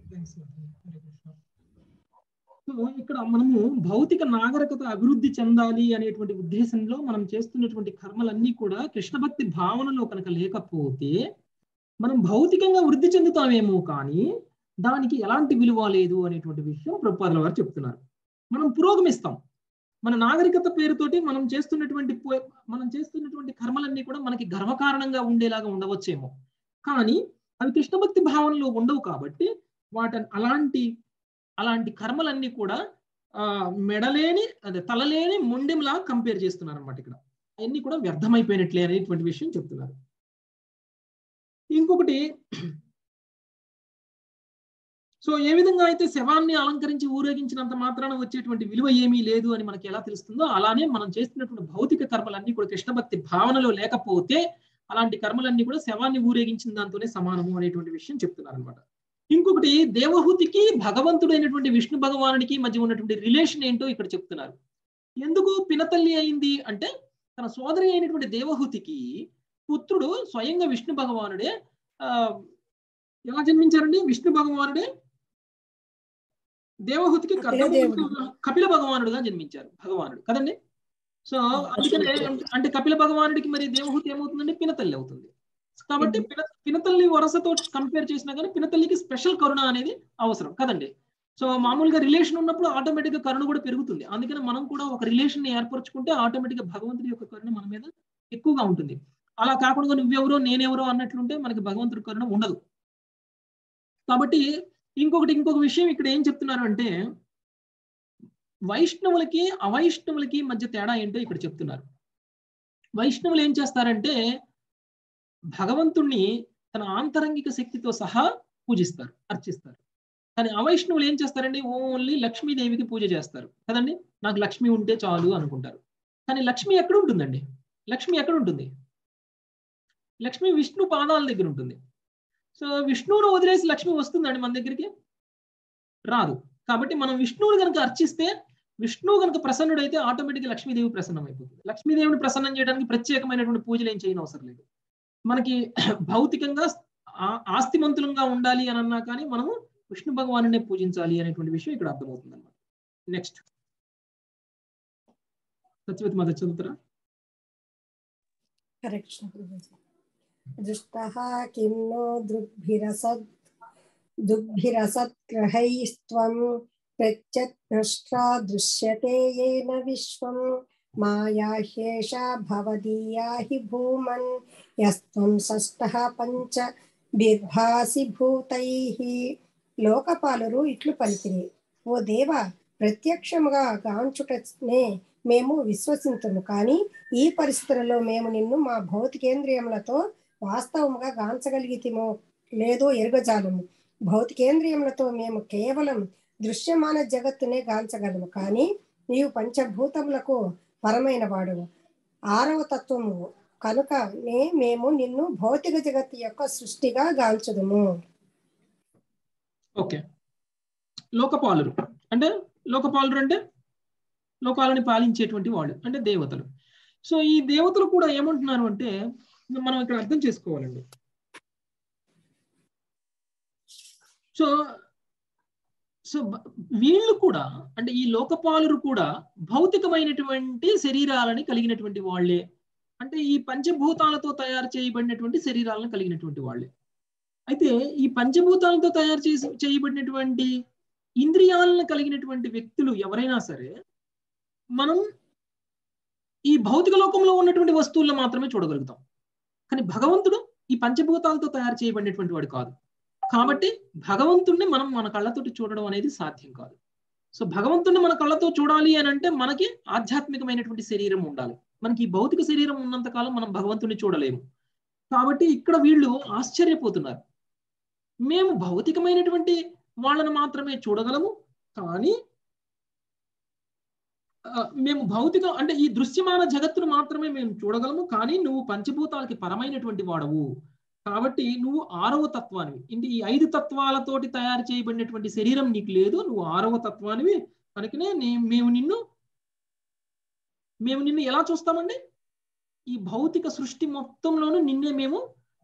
సో ఇక్కడ మనము భౌతిక నాగరికత అభివృద్ధి చెందాలి అనేటువంటి ఉద్దేశంలో మనం చేస్తున్నటువంటి కర్మలన్నీ కూడా కృష్ణ భక్తి భావనలో కనుక లేకపోతే మనం భౌతికంగా వృద్ధి చెందుతామేమో కానీ దానికి ఎలాంటి విలువ లేదు అనేటువంటి విషయం ప్రభుపాదుల వారు చెప్తున్నారు. మనం పురోగమిస్తాం. మన నాగరికత పేరుతోటి మనం చేస్తున్నటువంటి పో- మనం చేస్తున్నటువంటి కర్మలన్నీ కూడా మనకి గర్వకారణంగా ఉండేలాగా ఉండవచ్చేమో, కానీ అవి కృష్ణ భక్తి భావనలో ఉండవు. కాబట్టి వాటి అలాంటి అలాంటి కర్మలన్నీ కూడా ఆ మెడలేని అదే తలలేని మొండెంలా కంపేర్ చేస్తున్నారు అనమాట. ఇక్కడ అవన్నీ కూడా వ్యర్థమైపోయినట్లే అనేటువంటి విషయం చెప్తున్నారు. ఇంకొకటి, సో ఏ విధంగా అయితే శవాన్ని అలంకరించి ఊరేగించినంత మాత్రాన వచ్చేటువంటి విలువ ఏమీ లేదు అని మనకి ఎలా తెలుస్తుందో, అలానే మనం చేస్తున్నటువంటి భౌతిక కర్మలన్నీ కూడా కృష్ణ భక్తి భావనలో లేకపోతే అలాంటి కర్మలన్నీ కూడా శవాన్ని ఊరేగించిన దాంతోనే సమానము అనేటువంటి విషయం చెప్తున్నారు అనమాట. ఇంకొకటి, దేవహూతికి భగవంతుడైనటువంటి విష్ణు భగవానుడికి మధ్య ఉన్నటువంటి రిలేషన్ ఏంటో ఇక్కడ చెప్తున్నారు. ఎందుకు పినతల్లి అయింది అంటే, తన సోదరి అయినటువంటి దేవహూతికి పుత్రుడు స్వయంగా విష్ణు భగవానుడే. ఆ ఎలా జన్మించారండి? విష్ణు భగవానుడే దేవహూతికి కపిల భగవానుడుగా జన్మించారు భగవానుడు కదండి. సో అందుకనే అంటే కపిల భగవానుడికి మరి దేవహూతి ఏమవుతుందండి? పినతల్లి అవుతుంది. కాబట్టి పిన పినతల్లి వరసతో కంపేర్ చేసినా కానీ పినతల్లికి స్పెషల్ కరుణ అనేది అవసరం కదండి. సో మామూలుగా రిలేషన్ ఉన్నప్పుడు ఆటోమేటిక్ గా కరుణ కూడా పెరుగుతుంది. అందుకని మనం కూడా ఒక రిలేషన్ ని ఏర్పరచుకుంటే ఆటోమేటిక్ గా భగవంతుడి యొక్క కరుణ మన మీద ఎక్కువగా ఉంటుంది. అలా కాకుండా నువ్వెవరో నేనెవరో అన్నట్లుంటే మనకి భగవంతుడి కరుణ ఉండదు. కాబట్టి ఇంకొకటి ఇంకొక విషయం ఇక్కడ ఏం చెప్తున్నారు అంటే, వైష్ణవులకి అవైష్ణవులకి మధ్య తేడా ఏంటో ఇక్కడ చెప్తున్నారు. వైష్ణవులు ఏం చేస్తారంటే భగవంతుణ్ణి తన ఆంతరంగిక శక్తితో సహా పూజిస్తారు, అర్చిస్తారు. కానీ అవైష్ణవులు ఏం చేస్తారండి? ఓన్లీ లక్ష్మీదేవికి పూజ చేస్తారు కదండి. నాకు లక్ష్మి ఉంటే చాలు అనుకుంటారు. కానీ లక్ష్మి ఎక్కడ ఉంటుందండి? లక్ష్మి ఎక్కడ ఉంటుంది? లక్ష్మి విష్ణు పాదాల దగ్గర ఉంటుంది. సో విష్ణువును వదిలేసి లక్ష్మి వస్తుందండి మన దగ్గరికి? రాదు. కాబట్టి మనం విష్ణువుని కనుక అర్చిస్తే, విష్ణువు కనుక ప్రసన్నుడైతే ఆటోమేటిక్గా లక్ష్మీదేవి ప్రసన్నం అయిపోతుంది. లక్ష్మీదేవిని ప్రసన్నం చేయడానికి ప్రత్యేకమైనటువంటి పూజలు ఏం చేయని అవసరం లేదు. మనకి భౌతికంగా ఆస్తిమంతులంగా ఉండాలి అని అన్నా కానీ మనము విష్ణు భగవానునే పూజించాలి అనేటువంటి విషయం ఇక్కడ అర్థమవుతుంది అన్నమాట. నెక్స్ట్ సత్యవతి మాత చదువుతారా? హరే కృష్ణ ప్రభుజీ. దృష్టః కిం నో దృగ్భిరసద్ దుగ్భిరసద్గ్రహైస్త్వం ప్రత్యగ్నష్ట్రా దృశ్యతేయేన విశ్వం మాయా హ్యేషా భవదీయా హి భూమన్ యస్త్వం షష్టః పంచ బిర్భాసి భూతైః. లోకపాలురు ఇట్లు పలికిరి, ఓ దేవ, ప్రత్యక్షముగా గాంచుటనే మేము విశ్వసింతుము. కానీ ఈ పరిస్థితులలో మేము నిన్ను మా భౌతికేంద్రియములతో వాస్తవముగా గాంచగలిగితిమో లేదో ఎరుగజాలము. భౌతికేంద్రియములతో మేము కేవలం దృశ్యమాన జగత్తునే గాంచగలము. కానీ నీవు పంచభూతములకు పరమైన వాడువు, ఆరవ తత్వము కనుకనే మేము నిన్ను భౌతిక జగత్తు యొక్క సృష్టిగా గాంచుదుము. ఓకే, లోకపాలురు అంటే లోకపాలురు అంటే లోకాలని పాలించేటువంటి వాళ్ళు అంటే దేవతలు. సో ఈ దేవతలు కూడా ఏమంటున్నారు అంటే మనం ఇక్కడ అర్థం చేసుకోవాలండి. సో సో వీళ్ళు కూడా అంటే ఈ లోకపాలురు కూడా భౌతికమైనటువంటి శరీరాలని కలిగినటువంటి వాళ్ళే, అంటే ఈ పంచభూతాలతో తయారు చేయబడినటువంటి శరీరాలను కలిగినటువంటి వాళ్ళే. అయితే ఈ పంచభూతాలతో తయారు చేసి చేయబడినటువంటి ఇంద్రియాలను కలిగినటువంటి వ్యక్తులు ఎవరైనా సరే మనం ఈ భౌతిక లోకంలో ఉన్నటువంటి వస్తువులను మాత్రమే చూడగలుగుతాం. కానీ భగవంతుడు ఈ పంచభూతాలతో తయారు చేయబడినటువంటి వాడు కాదు. కాబట్టి భగవంతుడిని మనం మన కళ్ళతోటి చూడడం అనేది సాధ్యం కాదు. సో భగవంతుడిని మన కళ్ళతో చూడాలి అని అంటే మనకి ఆధ్యాత్మికమైనటువంటి శరీరం ఉండాలి. మనకి ఈ భౌతిక శరీరం ఉన్నంత కాలం మనం భగవంతుడిని చూడలేము. కాబట్టి ఇక్కడ వీళ్ళు ఆశ్చర్యపోతున్నారు, మేము భౌతికమైనటువంటి వాళ్ళని మాత్రమే చూడగలము, కానీ మేము భౌతిక అంటే ఈ దృశ్యమాన జగత్తును మాత్రమే మేము చూడగలము, కానీ నువ్వు పంచభూతాలకి పరమైనటువంటి వాడవు. కాబట్టి నువ్వు ఆరవ తత్వానివి. ఇంటి ఈ ఐదు తత్వాలతోటి తయారు చేయబడినటువంటి శరీరం నీకు లేదు, నువ్వు ఆరవ తత్వానివి. కనుకనే మేము నిన్ను మేము నిన్ను ఎలా చూస్తామండి? ఈ భౌతిక సృష్టి మొత్తంలోనూ నిన్నే మేము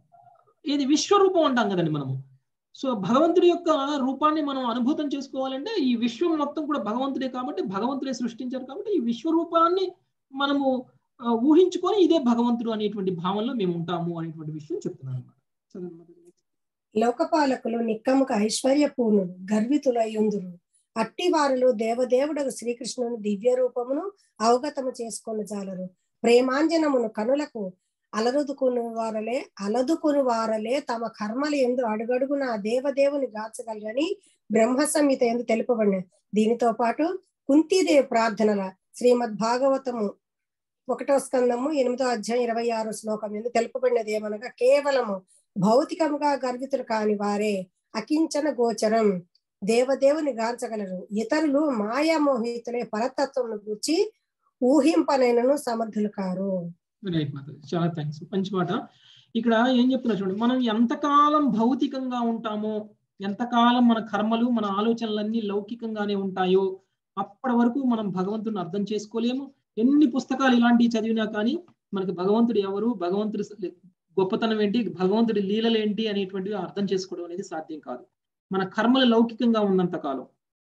ఏది విశ్వరూపం అంటాం కదండి మనము. సో భగవంతుడి యొక్క రూపాన్ని మనం అనుభూతం చేసుకోవాలంటే ఈ విశ్వం మొత్తం కూడా భగవంతుడే, కాబట్టి భగవంతుడే సృష్టించారు. కాబట్టి ఈ విశ్వరూపాన్ని మనము ఊహించుకొని ఇదే భగవంతుడు అనేటువంటి భావనలో మేము ఉంటాము అనేటువంటి విషయం చెప్తున్నాను అన్నమాట. లోకపాలకులు నిక్కముక ఐశ్వర్యపూర్ణులు గర్వితులయ్యుందురు. అట్టి వారులు దేవదేవుడు శ్రీకృష్ణుని దివ్య రూపమును అవగతము చేసుకొని జాలరు. ప్రేమాంజనమును కనులకు అలరుదుకుని వారలే అలదుకుని వారలే తమ కర్మలు ఎందు అడుగడుగున దేవదేవుని గాచగలరని బ్రహ్మ సంహిత ఎందు తెలుపబడిన. దీనితో పాటు కుంతీదేవి ప్రార్థనల శ్రీమద్ భాగవతము ఒకటో స్కందము ఎనిమిదో అధ్యాయం ఇరవై ఆరు శ్లోకం ఎందు తెలుపబడినది ఏమనగా, కేవలము భౌతికముగా గర్వితులు కాని వారే అకించన గోచరం దేవదేవుని గాంచగలరు. ఇతరులు మాయామోహితులే పరతత్వమును గురించి ఊహింపనైనను సమర్థులు కారు. రైట్ మాత, చాలా థ్యాంక్స్, మంచి మాట. ఇక్కడ ఏం చెప్తున్నా చూడండి, మనం ఎంతకాలం భౌతికంగా ఉంటామో, ఎంతకాలం మన కర్మలు మన ఆలోచనలన్నీ లౌకికంగానే ఉంటాయో అప్పటి వరకు మనం భగవంతుని అర్థం చేసుకోలేము. ఎన్ని పుస్తకాలు ఇలాంటివి చదివినా కానీ మనకి భగవంతుడు ఎవరు, భగవంతుడి గొప్పతనం ఏంటి, భగవంతుడి లీలలు ఏంటి అనేటువంటివి అర్థం చేసుకోవడం అనేది సాధ్యం కాదు. మన కర్మలు లౌకికంగా ఉన్నంత కాలం,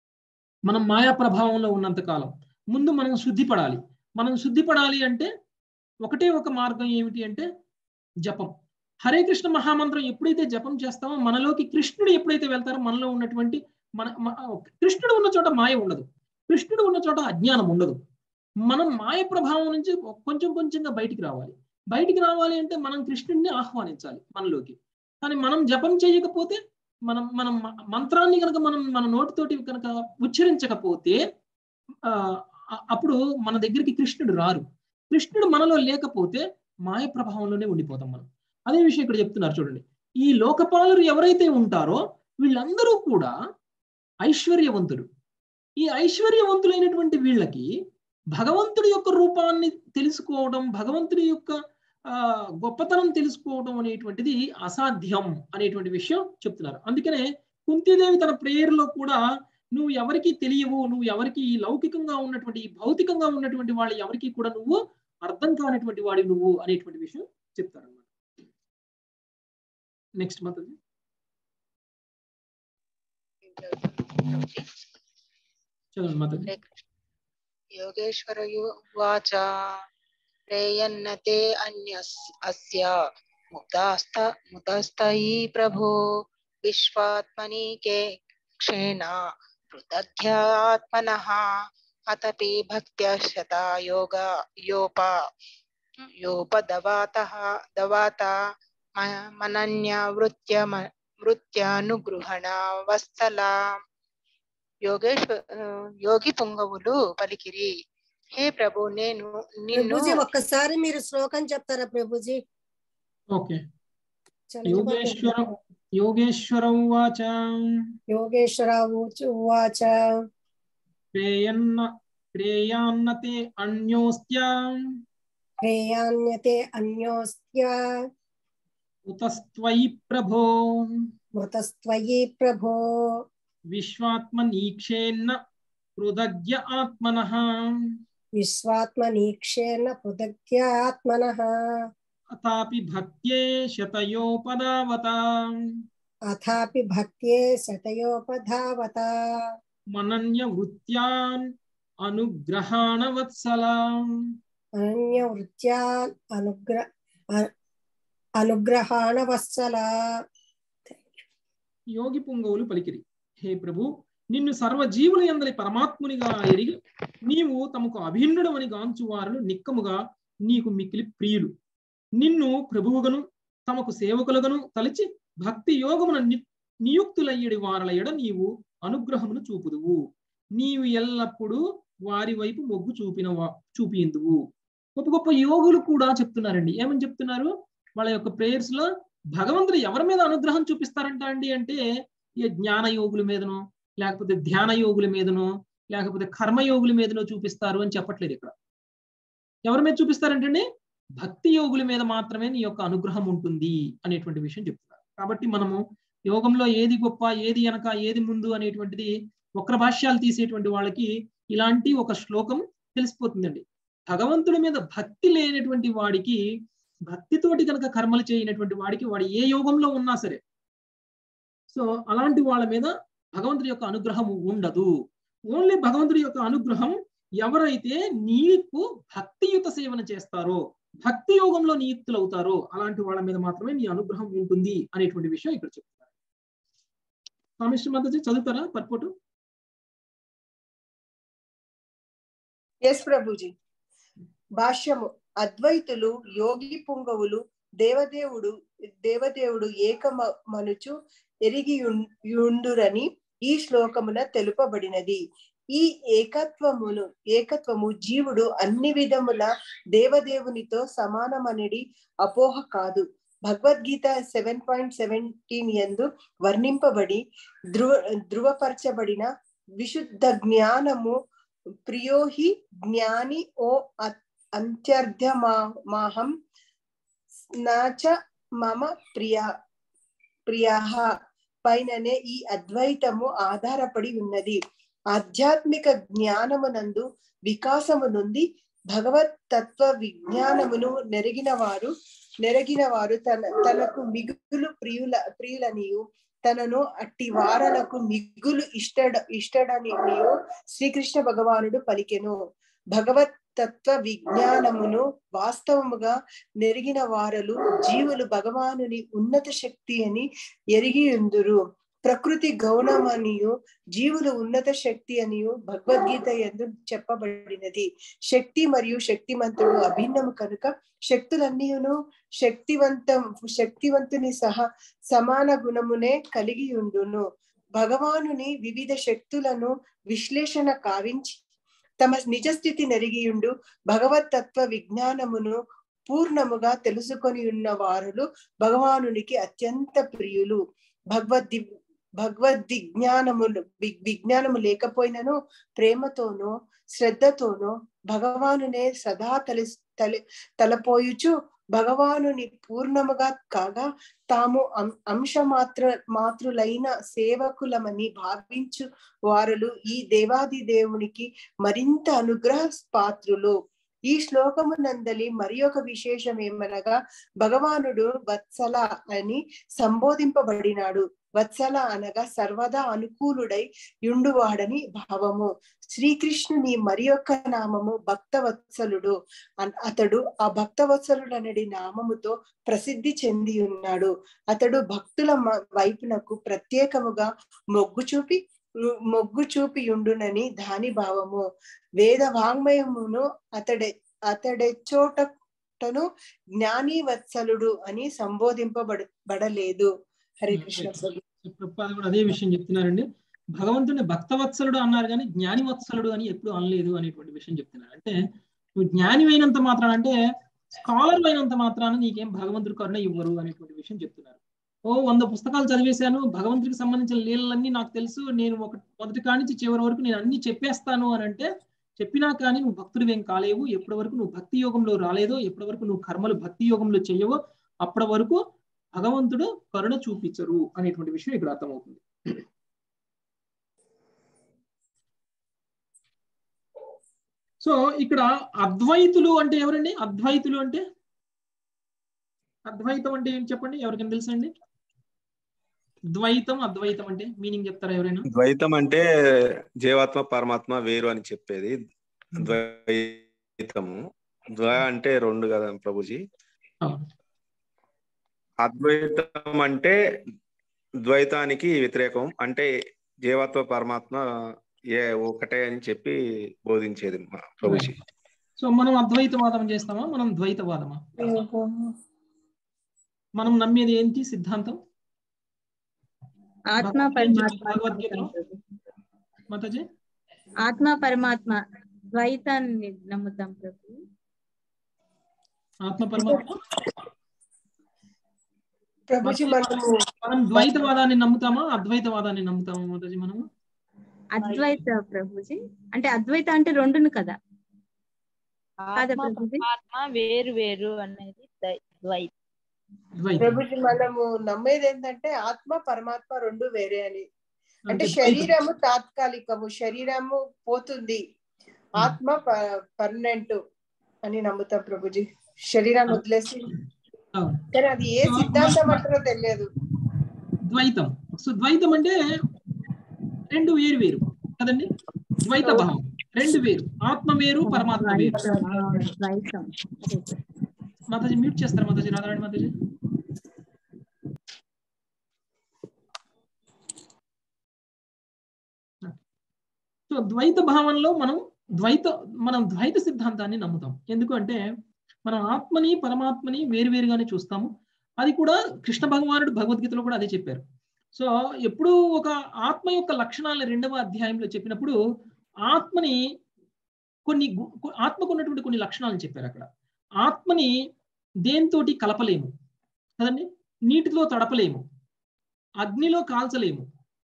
మనం మాయా ప్రభావంలో ఉన్నంత కాలం ముందు మనం శుద్ధి పడాలి. మనం శుద్ధి పడాలి అంటే ఒకటే ఒక మార్గం ఏమిటి అంటే జపం. హరే కృష్ణ మహామంత్రం ఎప్పుడైతే జపం చేస్తామో మనలోకి కృష్ణుడు ఎప్పుడైతే వెళ్తారో మనలో ఉన్నటువంటి మన కృష్ణుడు ఉన్న చోట మాయ ఉండదు, కృష్ణుడు ఉన్న చోట అజ్ఞానం ఉండదు. మనం మాయ ప్రభావం నుంచి కొంచెం కొంచెంగా బయటికి రావాలి. బయటికి రావాలి అంటే మనం కృష్ణుడిని ఆహ్వానించాలి మనలోకి. కానీ మనం జపం చేయకపోతే, మనం మనం మంత్రాన్ని కనుక మనం మన నోటితోటి కనుక ఉచ్చరించకపోతే ఆ అప్పుడు మన దగ్గరికి కృష్ణుడు రారు. కృష్ణుడు మనలో లేకపోతే మాయ ప్రభావంలోనే ఉండిపోతాం మనం. అదే విషయం ఇక్కడ చెప్తున్నారు చూడండి. ఈ లోకపాలురు ఎవరైతే ఉంటారో వీళ్ళందరూ కూడా ఐశ్వర్యవంతులు. ఈ ఐశ్వర్యవంతులైనటువంటి వీళ్ళకి భగవంతుడి యొక్క రూపాన్ని తెలుసుకోవడం, భగవంతుడి యొక్క ఆ గొప్పతనం తెలుసుకోవడం అనేటువంటిది అసాధ్యం అనేటువంటి విషయం చెప్తున్నారు. అందుకనే కుంతీదేవి తన ప్రేయర్లో కూడా నువ్వు ఎవరికి తెలియవు, నువ్వు ఎవరికి ఈ లౌకికంగా ఉన్నటువంటి ఈ భౌతికంగా ఉన్నటువంటి వాళ్ళు ఎవరికి కూడా నువ్వు అర్థం కానటువంటి వాడి నువ్వు అనేటువంటి విషయం చెప్తారన్నమాట. నెక్స్ట్ మాత్రం చదవండి మాత్రం. యోగేశ్వర వాచ ప్రేయన్నతే అన్యస్య ముక్తాస్త ముతస్తయీ ప్రభో విశ్వాత్మనీకే క్షేణ కృతజ్ఞాత్మనః అతపి భక్త్య శతా యోగ యోప యోపదవాతః దవాత మనన్య వృత్య వృత్యానుగృహణ వత్సల యోగేశ్వ ఆ, యోగి పుంగవులు పలికిరి. హే ప్రభు, నేను నిన్ను ప్రభుజీ ఒక్కసారి మీరు శ్లోకం చెప్తారా ప్రభుజీ? ఓకే. చదవకపోతే యోగేశ్వర యోగేశ్వర ఉవాచ యోగేశ్వర ఊచ- ఉవాచ ప్రేయన్న ప్రేయాన్నతే అన్యోస్త్య ప్రేయాన్యతే అన్యోస్త్య ఉతస్త్వయి ప్రభో మృతస్త్వయి ప్రభో విశ్వాత్మనీక్షేన్న కృతజ్ఞ ఆత్మనః విశ్వాత్మనీక్షేణ పృథగ్యాత్మనః అథాపి భక్త్యే శతయోపదావత అథాపి భక్త్యే శతయోపధావత మనన్య వృత్యాన్ అనుగ్రహాణ వత్సలాం. అనన్య వృత్యా అనుగ్ర అ- అనుగ్రహాణ వత్సల. యోగి పుంగవులు పలికిరి. హే ప్రభు, నిన్ను సర్వజీవుల యందలి పరమాత్మునిగా ఎరిగి నీవు తమకు అభిన్నుడవని గాంచువారులు నిక్కముగా నీకు మిక్కిలి ప్రియులు. నిన్ను ప్రభువుగను తమకు సేవకులుగను తలచి భక్తి యోగమున ని నియుక్తులయ్యడి వారల ఎడ నీవు అనుగ్రహమును చూపుదువు. నీవు ఎల్లప్పుడూ వారి వైపు మొగ్గు చూపిన చూపియందువు. గొప్ప గొప్ప యోగులు కూడా చెప్తున్నారండి. ఏమని చెప్తున్నారు? వాళ్ళ యొక్క ప్రేయర్స్ లో భగవంతుడు ఎవరి మీద అనుగ్రహం చూపిస్తారంట అండి అంటే, ఈ జ్ఞాన యోగుల మీదనో లేకపోతే ధ్యాన యోగుల మీదనో లేకపోతే కర్మయోగుల మీదనో చూపిస్తారు అని చెప్పట్లేదు. ఇక్కడ ఎవరి మీద చూపిస్తారంటండి? భక్తి యోగుల మీద మాత్రమే నీ యొక్క అనుగ్రహం ఉంటుంది అనేటువంటి విషయం చెప్తున్నారు. కాబట్టి మనము యోగంలో ఏది గొప్ప, ఏది వెనక, ఏది ముందు అనేటువంటిది వక్ర భాష్యాలు తీసేటువంటి వాళ్ళకి ఇలాంటి ఒక శ్లోకం తెలిసిపోతుందండి. భగవంతుడి మీద భక్తి లేనటువంటి వాడికి, భక్తితోటి కనుక కర్మలు చేయనటువంటి వాడికి, వాడు ఏ యోగంలో ఉన్నా సరే, సో అలాంటి వాళ్ళ మీద భగవంతుడి యొక్క అనుగ్రహం ఉండదు. ఓన్లీ భగవంతుడి యొక్క అనుగ్రహం ఎవరైతే నీకు భక్తియుత సేవన చేస్తారో, భక్తి యోగంలో నియుక్తులు అవుతారో అలాంటి వాళ్ళ మీద మాత్రమే నీ అనుగ్రహం ఉంటుంది అనేటువంటి విషయం ఇక్కడ చెప్తున్నారు. స్వామిశ్రీ మాతాజీ చదువుతారా పర్పోటు? ఎస్ ప్రభుజీ. భాష్యము. అద్వైతులు యోగి పుంగవులు దేవదేవుడు దేవదేవుడు ఏకమనుచు ఎరిగి యుండురని ఈ శ్లోకమున తెలుపబడినది. ఈ ఏకత్వమును ఏకత్వము జీవుడు అన్ని విధముల దేవదేవునితో సమానమనడి అపోహ కాదు. భగవద్గీత సెవెన్ పాయింట్ సెవెంటీన్ యందు వర్ణింపబడి ధృవ ధృవపరచబడిన విశుద్ధ జ్ఞానము ప్రియోహి జ్ఞాని ఓ అంత్యర్థమాహం నాచ మమ ప్రియా ప్రియాహ పైననే ఈ అద్వైతము ఆధారపడి ఉన్నది. ఆధ్యాత్మిక జ్ఞానమునందు వికాసము నుండి భగవత్ తత్వ విజ్ఞానమును నెరిగిన వారు నెరగిన వారు తన తనకు మిగులు ప్రియుల ప్రియులనియు తనను అట్టి వారలకు మిగులు ఇష్ట ఇష్టడనియు శ్రీకృష్ణ భగవానుడు పలికెను. భగవత్ తత్వ విజ్ఞానమును వాస్తవముగా నెరిగిన వారలు జీవులు భగవానుని ఉన్నత శక్తి అని ఎరిగి ఉందురు. ప్రకృతి గౌణమనియు జీవులు ఉన్నత శక్తి అనియు భగవద్గీత యందు చెప్పబడినది. శక్తి మరియు శక్తిమంతుడు అభిన్నము కనుక శక్తులన్నీయును శక్తివంతం శక్తివంతుని సహా సమాన గుణమునే కలిగి ఉండును. భగవానుని వివిధ శక్తులను విశ్లేషణ కావించి తమ నిజస్థితి నెరిగియుండు భగవత్ తత్వ విజ్ఞానమును పూర్ణముగా తెలుసుకొని ఉన్న వారులు భగవానునికి అత్యంత ప్రియులు. భగవద్ది భగవద్విజ్ఞానములు విజ్ఞానము లేకపోయినను ప్రేమతోనో శ్రద్ధతోనో భగవానునే సదా తలి తలి తలపోయుచు భగవానుని పూర్ణముగా కాగా తాము అంశ మాత్ర మాతృలైన సేవకులమని భావించు వారులు ఈ దేవాది దేవునికి మరింత అనుగ్రహ పాత్రులు. ఈ శ్లోకము నందలి మరి ఒక విశేషం ఏమనగా భగవానుడు వత్సల అని సంబోధింపబడినాడు. వత్సల అనగా సర్వదా అనుకూలుడై యుండువాడని భావము. శ్రీకృష్ణుని మరి యొక్క నామము భక్తవత్సలుడు. అతడు ఆ భక్తవత్సలుడు అనడి నామముతో ప్రసిద్ధి చెంది ఉన్నాడు. అతడు భక్తుల వైపునకు ప్రత్యేకముగా మొగ్గు చూపి మొగ్గు చూపి ఉండునని దాని భావము. వేద వాంగ్మయమును అతడే అతడెచ్చోటను జ్ఞాని వత్సలుడు అని సంబోధింపబడ బడలేదు. హరే కృష్ణ. ప్రభుపాద కూడా అదే విషయం చెప్తున్నారండి. భగవంతుడిని భక్తవత్సలుడు అన్నారు కానీ జ్ఞాని వత్సలుడు అని ఎప్పుడు అనలేదు అనేటువంటి విషయం చెప్తున్నారు. అంటే నువ్వు జ్ఞాని అయినంత మాత్రాన, అంటే స్కాలర్ అయినంత మాత్రాన నీకేం భగవంతుడి కరుణ ఇవ్వరు అనేటువంటి విషయం చెప్తున్నారు. ఓ వంద పుస్తకాలు చదివేశాను, భగవంతుడికి సంబంధించిన లీలలన్నీ నాకు తెలుసు, నేను ఒక మొదటి కానించి చివరి వరకు నేను అన్ని చెప్పేస్తాను అని అంటే చెప్పినా కానీ నువ్వు భక్తుడివేం కాలేవు. ఎప్పటి వరకు నువ్వు భక్తి యోగంలో రాలేదో, ఎప్పటి వరకు నువ్వు కర్మలు భక్తి యోగంలో చెయ్యవో అప్పటి వరకు భగవంతుడు కరుణ చూపించరు అనేటువంటి విషయం ఇక్కడ అర్థమవుతుంది. సో ఇక్కడ అద్వైతులు అంటే ఎవరండి? అద్వైతులు అంటే అద్వైతం అంటే ఏం చెప్పండి, ఎవరికైనా తెలుసండి? ద్వైతం అద్వైతం అంటే మీనింగ్ చెప్తారా ఎవరైనా? ద్వైతం అంటే జీవాత్మ పరమాత్మ వేరు అని చెప్పేది ద్వైతము. ద్వ అంటే రెండు కదా ప్రభుజీ. అద్వైతం అంటే ద్వైతానికి వ్యతిరేకం, అంటే జీవాత్మ పరమాత్మ ఏ ఒకటే అని చెప్పి బోధించేది ప్రభుజీ. సో మనం అద్వైతవాదం చేస్తామా, మనం ద్వైతవాదమా? మనం నమ్మేది ఏంటి సిద్ధాంతం? ఆత్మ పరమాత్మ. భగవద్గీతలో మాతాజీ ఆత్మ పరమాత్మ ద్వైతాన్ని నమ్ముతాం ప్రభు. ఆత్మ పరమాత్మ ప్రభుజీ మనము మనం ద్వైతవాదాన్ని నమ్ముతామా అద్వైతవాదాన్ని నమ్ముతామా మాతాజీ? మనము అద్వైత ప్రభుజీ, అంటే అద్వైత అంటే రెండును కదా. కాదా ఆత్మ ప్రభుజీ? పరమాత్మ వేరు వేరు అనేది ద్వై- ద్వైతం. ద్వైతం ప్రభుజీ మనము నమ్మేది ఏంటంటే ఆత్మ పరమాత్మ రెండు వేరే అని. అంటే అంటే శరీరము తాత్కాలికము, శరీరము పోతుంది, ఆత్మ పర్మనెంట్ అని నమ్ముతాం ప్రభుజీ. శరీరాన్ని వదిలేసి, అవును. కానీ అది ఏ సిద్ధాంతం అంటారో తెలియదు. ద్వైతం. సో ద్వైతం అంటే రెండు వేరు వేరు కదండి. ద్వైత భావం రెండు వేరు, ఆత్మ వేరు పరమాత్మ వేరు. ద్వైతం. మాతాజీ మ్యూట్ చేస్తారు మాతాజీ, రాధారాణి మాతాజీ. సో ద్వైత భావంలో మనం ద్వైత మనం ద్వైత సిద్ధాంతాన్ని నమ్ముతాం. ఎందుకంటే మనం ఆత్మని పరమాత్మని వేరువేరుగానే చూస్తాము. అది కూడా కృష్ణ భగవానుడు భగవద్గీతలో కూడా అదే చెప్పారు. సో ఎప్పుడు ఒక ఆత్మ యొక్క లక్షణాలను రెండవ అధ్యాయంలో చెప్పినప్పుడు ఆత్మని కొన్ని ఆత్మకు ఉన్నటువంటి కొన్ని లక్షణాలను చెప్పారు. అక్కడ ఆత్మని దేనితోటి కలపలేము కదండి, నీటిలో తడపలేము, అగ్నిలో కాల్చలేము,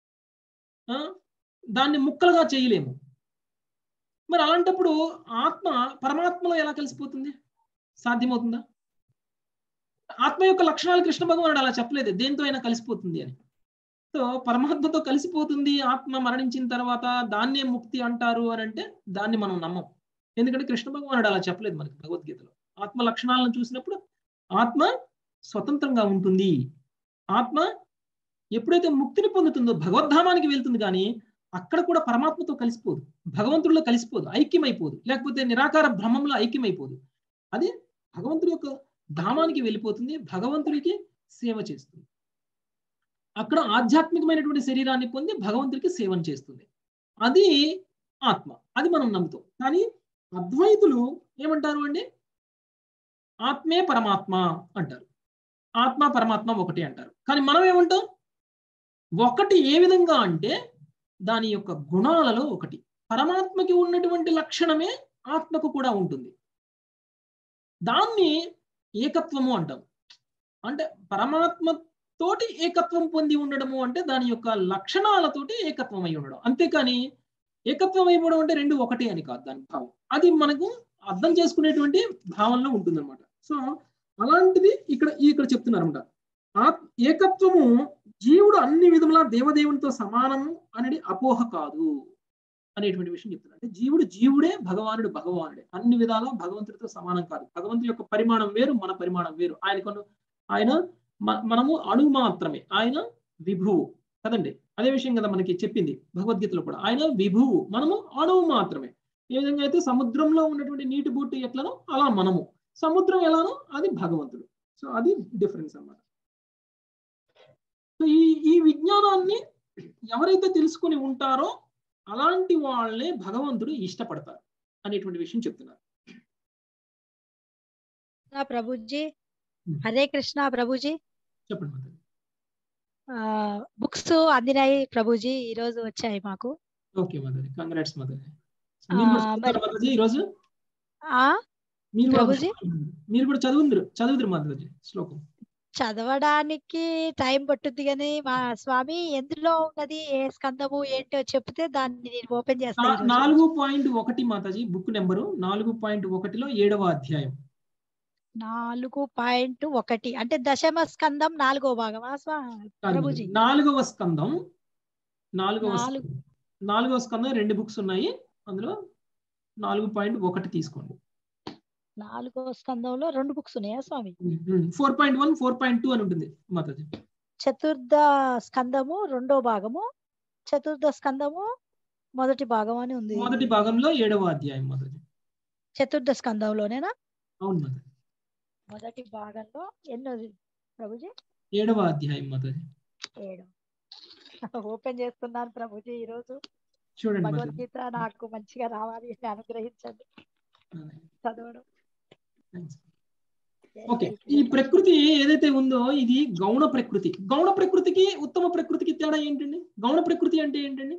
దాన్ని ముక్కలుగా చేయలేము. మరి అలాంటప్పుడు ఆత్మ పరమాత్మలో ఎలా కలిసిపోతుంది? సాధ్యమవుతుందా? ఆత్మ యొక్క లక్షణాలు కృష్ణ భగవానుడు అలా చెప్పలేదు, దేంతో అయినా కలిసిపోతుంది అని. సో పరమాత్మతో కలిసిపోతుంది ఆత్మ మరణించిన తర్వాత, దాన్నే ముక్తి అంటారు అని అంటే దాన్ని మనం నమ్మం. ఎందుకంటే కృష్ణ భగవానుడు అలా చెప్పలేదు మనకి భగవద్గీతలో. ఆత్మ లక్షణాలను చూసినప్పుడు ఆత్మ స్వతంత్రంగా ఉంటుంది. ఆత్మ ఎప్పుడైతే ముక్తిని పొందుతుందో భగవద్ధామానికి వెళ్తుంది, కానీ అక్కడ కూడా పరమాత్మతో కలిసిపోదు, భగవంతుడిలో కలిసిపోదు, ఐక్యమైపోదు, లేకపోతే నిరాకార బ్రహ్మంలో ఐక్యమైపోదు. అది భగవంతుడి యొక్క ధామానికి వెళ్ళిపోతుంది, భగవంతుడికి సేవ చేస్తుంది. అక్కడ ఆధ్యాత్మికమైనటువంటి శరీరాన్ని పొంది భగవంతుడికి సేవను చేస్తుంది. అది ఆత్మ, అది మనం నమ్ముతాం. కానీ అద్వైతులు ఏమంటారు అండి? ఆత్మే పరమాత్మ అంటారు, ఆత్మ పరమాత్మ ఒకటి అంటారు. కానీ మనం ఏమంటాం? ఒకటి ఏ విధంగా అంటే దాని యొక్క గుణాలలో ఒకటి. పరమాత్మకి ఉన్నటువంటి లక్షణమే ఆత్మకు కూడా ఉంటుంది. దాన్ని ఏకత్వము అంటాం. అంటే పరమాత్మ తోటి ఏకత్వం పొంది ఉండడము అంటే దాని యొక్క లక్షణాలతోటి ఏకత్వం అయి ఉండడం. అంతేకాని ఏకత్వం అయిపోవడం అంటే రెండు ఒకటి అని కాదు దాని భావం. అది మనకు అర్థం చేసుకునేటువంటి భావనలో ఉంటుంది అనమాట. సో అలాంటిది ఇక్కడ ఇక్కడ చెప్తున్నారు అనమాట. ఆ ఏకత్వము జీవుడు అన్ని విధములా దేవదేవునితో సమానము అనేది అపోహ కాదు అనేటువంటి విషయం చెప్తున్నారు. అంటే జీవుడు జీవుడే, భగవానుడు భగవానుడే, అన్ని విధాలా భగవంతుడితో సమానం కాదు. భగవంతుడి యొక్క పరిమాణం వేరు, మన పరిమాణం వేరు. ఆయన కొను ఆయన మనము అణు మాత్రమే, ఆయన విభువు కదండి. అదే విషయం కదా మనకి చెప్పింది భగవద్గీతలో కూడా. ఆయన విభువు, మనము అణువు మాత్రమే. ఏ విధంగా అయితే సముద్రంలో ఉన్నటువంటి నీటి బూటి ఎట్లనో అలా మనము, సముద్రం ఎలానో అది భగవంతుడు. సో అది డిఫరెన్స్ అన్నమాట. సో ఈ ఈ విజ్ఞానాన్ని ఎవరైతే తెలుసుకుని ఉంటారో అలాంటి వాళ్ళే భగవంతుడు ఇష్టపడతారు అనేటువంటి విషయం చెప్తున్నారు. ప్రభుజీ, హరే కృష్ణ ప్రభుజీ. చెప్పండి. బుక్స్ అందినాయి ప్రభుజీ, ఈ రోజు వచ్చాయి మాకు. ఓకే మాతాజీ, కంగ్రాట్స్ మాతాజీ. ఆ, మీరు కూడా మరి చదువుతారా మాతాజీ ఈ రోజు? ఆ మీరు కూడా ఒక ప్రభుజీ శ్లోకం, మీరు కూడా చదువుందరు చదువుదురు మాతాజీ శ్లోకం. చదవడానికి టైం పట్టుద్ది కానీ మా స్వామి ఎందులో ఉన్నది, ఏ స్కందము ఏంటో చెప్తే దాన్ని నేను ఓపెన్ చేస్తా నా- ఈ రోజు. నాలుగు పాయింట్ ఒకటి మాతాజీ, బుక్ నెంబరు నాలుగు పాయింట్ ఒకటిలో ఏడవ అధ్యాయం. నాలుగు పాయింట్ ఒకటి అంటే దశమ స్కందం నాలుగో భాగమా స్వా కాదు ప్రభుజీ? మాతాజీ, నాలుగవ స్కందం నాలుగవ నాలుగు స్కందం నాలుగవ స్కందం రెండు బుక్స్ ఉన్నాయి, అందులో నాలుగు పాయింట్ ఒకటి తీసుకోండి. నాలుగో స్కందంలో రెండు బుక్స్ ఉన్నాయా స్వామి? Four point one four point two అని ఉంటుంది మాతాజీ. చతుర్థ స్కందము రెండో భాగము, చతుర్థ స్కందము మొదటి భాగం అని ఉంది. మొదటి భాగంలో ఏడవ అధ్యాయం మాతాజీ. చతుర్థ స్కందంలోనేనా? అవును మాతాజీ, మొదటి భాగంలో ఎన్నోది ప్రభుజీ? ఏడవ అధ్యాయం మాతాజీ. ఏడు. ఓపెన్ చేస్తున్నాను ప్రభుజీ ఈ రోజు. చూడండి మాతాజీ. భగవద్గీత నాకు మంచిగా రావాలి అని అనుగ్రహించండి చదవడం. ఓకే, ఈ ప్రకృతి ఏదైతే ఉందో ఇది గౌణ ప్రకృతి. గౌణ ప్రకృతికి ఉత్తమ ప్రకృతికి తేడా ఏంటండి? గౌణ ప్రకృతి అంటే ఏంటండి?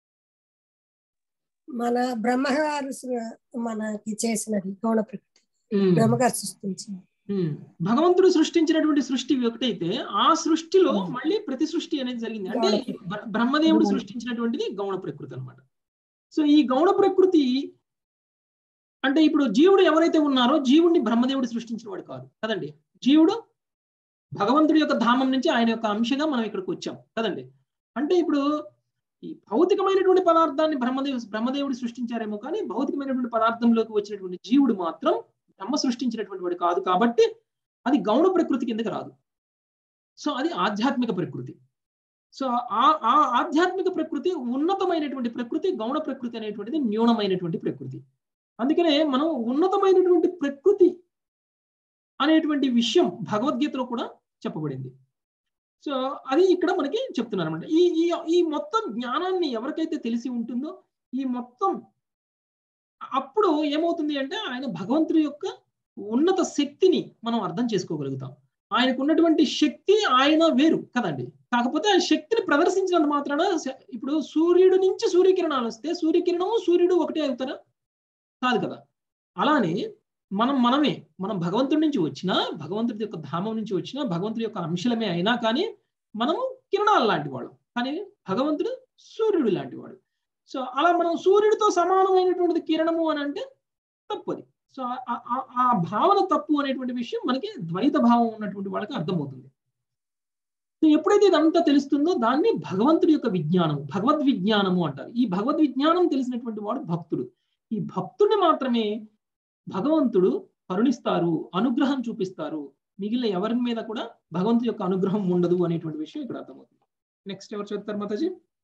మన బ్రహ్మగారు సృ- మనకి చేసినది గౌణ ప్రకృతి, బ్రహ్మగారు సృష్టించింది. ఉమ్, భగవంతుడు సృష్టించినటువంటి సృష్టి ఒకటైతే ఆ సృష్టిలో మళ్ళీ ప్రతి సృష్టి అనేది జరిగింది. అంటే గౌణ ఈ బ్ర- బ్రహ్మదేవుడు సృష్టించినటువంటిది గౌణ ప్రకృతి అన్నమాట. సో ఈ గౌణ ప్రకృతి అంటే ఇప్పుడు జీవుడు ఎవరైతే ఉన్నారో జీవుడిని బ్రహ్మదేవుడు సృష్టించిన వాడు కాదు కదండి. జీవుడు భగవంతుడి యొక్క ధామం నుంచి ఆయన యొక్క అంశగా మనం ఇక్కడికి వచ్చాం కదండి. అంటే ఇప్పుడు ఈ భౌతికమైనటువంటి పదార్థాన్ని బ్రహ్మదేవు బ్రహ్మదేవుడు సృష్టించారేమో కానీ భౌతికమైనటువంటి పదార్థంలోకి వచ్చినటువంటి జీవుడు మాత్రం బ్రహ్మ సృష్టించినటువంటి వాడు కాదు. కాబట్టి అది గౌణ ప్రకృతి కిందకి రాదు. సో అది ఆధ్యాత్మిక ప్రకృతి. సో ఆ ఆ ఆధ్యాత్మిక ప్రకృతి ఉన్నతమైనటువంటి ప్రకృతి, గౌణ ప్రకృతి అనేటువంటిది న్యూనమైనటువంటి ప్రకృతి. అందుకనే మనం ఉన్నతమైనటువంటి ప్రకృతి అనేటువంటి విషయం భగవద్గీతలో కూడా చెప్పబడింది. సో అది ఇక్కడ మనకి చెప్తున్నారు అనమాట. ఈ ఈ ఈ మొత్తం జ్ఞానాన్ని ఎవరికైతే తెలిసి ఉంటుందో ఈ మొత్తం అప్పుడు ఏమవుతుంది అంటే ఆయన భగవంతుడి యొక్క ఉన్నత శక్తిని మనం అర్థం చేసుకోగలుగుతాం. ఆయనకు ఉన్నటువంటి శక్తి ఆయన వేరు కదండి. కాకపోతే ఆ శక్తిని ప్రదర్శించినంత మాత్రాన ఇప్పుడు సూర్యుడి నుంచి సూర్యకిరణాలు వస్తే సూర్యకిరణము సూర్యుడు ఒకటే అవుతారా? కాదు కదా. అలానే మనం మనమే మనం భగవంతుడి నుంచి వచ్చినా భగవంతుడి యొక్క ధామం నుంచి వచ్చినా భగవంతుడి యొక్క అంశలమే అయినా కానీ మనము కిరణాలు లాంటి వాడు, కానీ భగవంతుడు సూర్యుడు లాంటి వాడు. సో అలా మనం సూర్యుడితో సమానమైనటువంటిది కిరణము అని అంటే తప్పది. సో ఆ భావన తప్పు అనేటువంటి విషయం మనకి ద్వైత భావం ఉన్నటువంటి వాళ్ళకి అర్థమవుతుంది. సో ఎప్పుడైతే ఇదంతా తెలుస్తుందో దాన్ని భగవంతుడి యొక్క విజ్ఞానము, భగవద్ విజ్ఞానము అంటారు. ఈ భగవద్ విజ్ఞానం తెలిసినటువంటి వాడు భక్తుడు. ఈ భక్తుడిని మాత్రమే భగవంతుడు కరుణిస్తారు, అనుగ్రహం చూపిస్తారు. మిగిలిన ఎవరి మీద కూడా భగవంతుడి యొక్క అనుగ్రహం ఉండదు అనేటువంటి విషయం ఇక్కడ అర్థమవుతుంది. నెక్స్ట్ ఎవరు చెప్తారు మాతాజీ?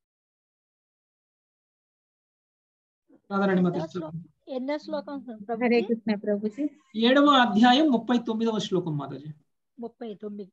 రాధారాణి మాతాజీ. ఎన్నో శ్లోకం హరే కృష్ణ ప్రభుజీ. ఏడవ అధ్యాయం ముప్పై తొమ్మిదవ శ్లోకం మాతాజీ. ముప్పై తొమ్మిది.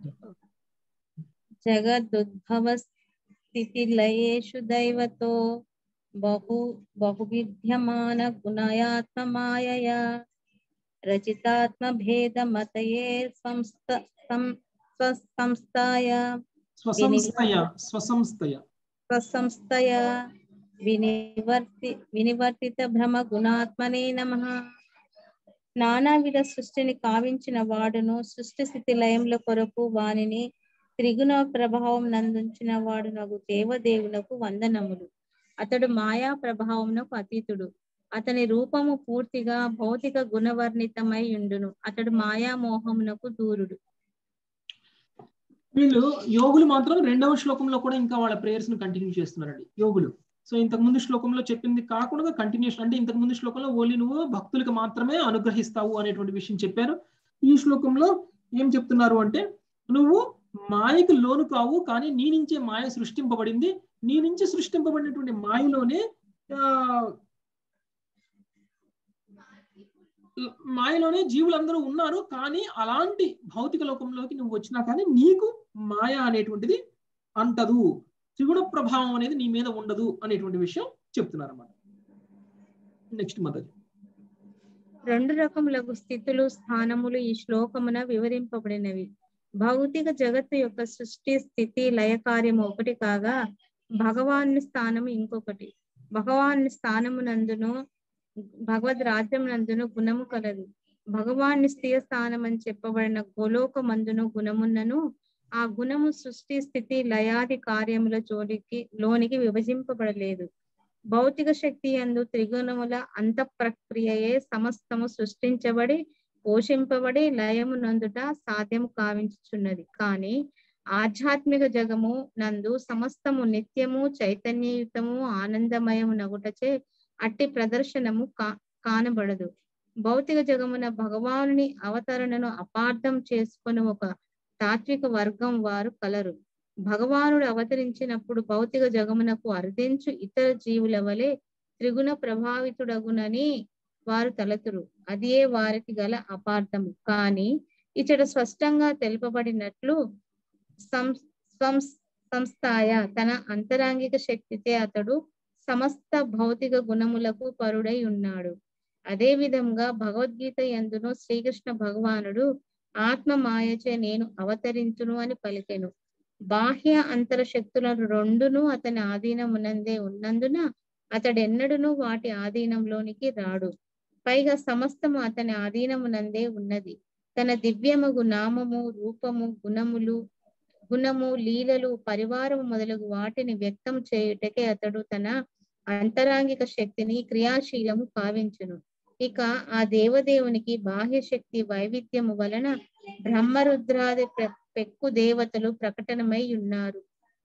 జగదుద్భవ స్థితి లయేషు దైవతో బహు బహువిద్యమాన గుణయాత్మ మాయయా రచితాత్మ భేద మతయే సంస్థ స్వసంస్థాయ స్వసంస్థయ స్వసంస్థయ స్వసంస్థయ వినివర్తి వినివర్తిత భ్రమ గుణాత్మనే నమః. నానావిధ సృష్టిని కావించిన వాడును సృష్టి స్థితి లయముల కొరకు వానిని త్రిగుణ ప్రభావం నందుంచిన వాడు నగు దేవదేవులకు వందనములు. అతడు మాయా ప్రభావమునకు అతీతుడు. అతని రూపము పూర్తిగా భౌతిక గుణవర్ణితమై ఉండును. అతడు మాయా మోహమునకు దూరుడు. వీళ్ళు యోగులు మాత్రం రెండవ శ్లోకంలో కూడా ఇంకా వాళ్ళ ప్రేయర్స్ ను కంటిన్యూ చేస్తున్నారండి యోగులు. సో ఇంతకు ముందు శ్లోకంలో చెప్పింది కాకుండా కంటిన్యూషన్, అంటే ఇంతకు ముందు శ్లోకంలో ఓన్లీ నువ్వు భక్తులకు మాత్రమే అనుగ్రహిస్తావు అనేటువంటి విషయం చెప్పారు. ఈ శ్లోకంలో ఏం చెప్తున్నారు అంటే నువ్వు మాయకు లోను కావు, కానీ నీ నుంచే మాయ సృష్టింపబడింది. నీ నుంచి సృష్టింపబడినటువంటి మాయలోనే ఆ మాయలోనే జీవులందరూ ఉన్నారు. కానీ అలాంటి భౌతిక లోకంలోకి నువ్వు వచ్చినా కానీ నీకు మాయ అనేటువంటిది అంటదు, త్రిగుణ ప్రభావం అనేది నీ మీద ఉండదు అనేటువంటి విషయం చెప్తున్నారు అన్నమాట. Next mother. రెండు రకములకు స్థితులు స్థానములు ఈ శ్లోకమున వివరింపబడినవి. భౌతిక జగత్తు యొక్క సృష్టి స్థితి లయ కార్యము ఒకటి కాగా భగవాను స్థానము ఇంకొకటి. భగవాను స్థానమునందును భగవద్ రాజ్యమునందును గుణము కలదు. భగవాన్ని స్థిర స్థానం అని చెప్పబడిన గోలోకమందును గుణమున్నను ఆ గుణము సృష్టి స్థితి లయాది కార్యముల జోలికి లోనికి విభజింపబడలేదు. భౌతిక శక్తి యందు త్రిగుణముల అంత ప్రక్రియయే సమస్తము సృష్టించబడి పోషింపబడి లయమునందుట సాధ్యము కావించుచున్నది. కానీ ఆధ్యాత్మిక జగము నందు సమస్తము నిత్యము చైతన్యయుతము ఆనందమయము నగుటచే అట్టి ప్రదర్శనము కా కానబడదు. భౌతిక జగమున భగవానుని అవతరణను అపార్థం చేసుకుని ఒక తాత్విక వర్గం వారు కలరు. భగవానుడు అవతరించినప్పుడు భౌతిక జగమునకు అర్థించు ఇతర జీవుల వలె త్రిగుణ ప్రభావితుడగునని వారు తలతురు. అదే వారికి గల అపార్థము. కానీ ఇచ్చట స్పష్టంగా తెలుపబడినట్లు సం సంస్థాయ తన అంతరాంగిక శక్తితే అతడు సమస్త భౌతిక గుణములకు పరుడై ఉన్నాడు. అదే విధంగా భగవద్గీత యందును శ్రీకృష్ణ భగవానుడు ఆత్మ మాయచే నేను అవతరించును అని పలికెను. బాహ్య అంతర శక్తులను రెండును అతని ఆధీనమునందే ఉన్నందున అతడెన్నడును వాటి ఆధీనంలోనికి రాడు. పైగా సమస్తము అతని ఆధీనమునందే ఉన్నది. తన దివ్యమగు నామము రూపము గుణములు గుణము లీలలు పరివారము మొదలగు వాటిని వ్యక్తం చేయుటకే అతడు తన అంతరాంగిక శక్తిని క్రియాశీలము కావించును. ఇక ఆ దేవదేవునికి బాహ్య శక్తి వైవిధ్యము వలన బ్రహ్మరుద్రాది పెక్కు దేవతలు ప్రకటనమై ఉన్నారు.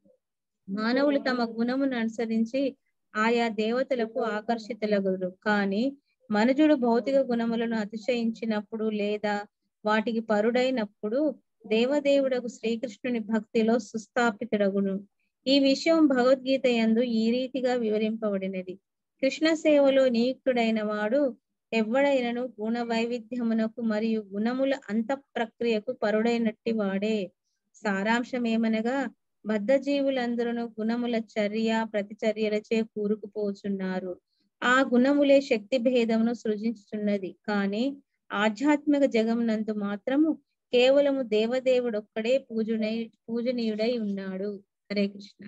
మానవులు తమ గుణమును అనుసరించి ఆయా దేవతలకు ఆకర్షితులగురు. కానీ మనుజుడు భౌతిక గుణములను అతిశయించినప్పుడు లేదా వాటికి పరుడైనప్పుడు దేవదేవుడకు శ్రీకృష్ణుని భక్తిలో సుస్థాపితుడగును. ఈ విషయం భగవద్గీత యందు ఈ రీతిగా వివరింపబడినది. కృష్ణ సేవలో నియుక్తుడైన వాడు ఎవ్వడైనను గుణ వైవిధ్యమునకు మరియు గుణముల అంత ప్రక్రియకు పరుడైనట్టి వాడే. సారాంశం ఏమనగా బద్ధజీవులందరూ గుణముల చర్య ప్రతిచర్యలచే కూరుకుపోచున్నారు. ఆ గుణములే శక్తి భేదమును సృజించుచున్నది. కానీ ఆధ్యాత్మిక జగమునందు మాత్రము కేవలము దేవదేవుడు ఒక్కడే పూజనై పూజనీయుడై ఉన్నాడు. హరే కృష్ణ.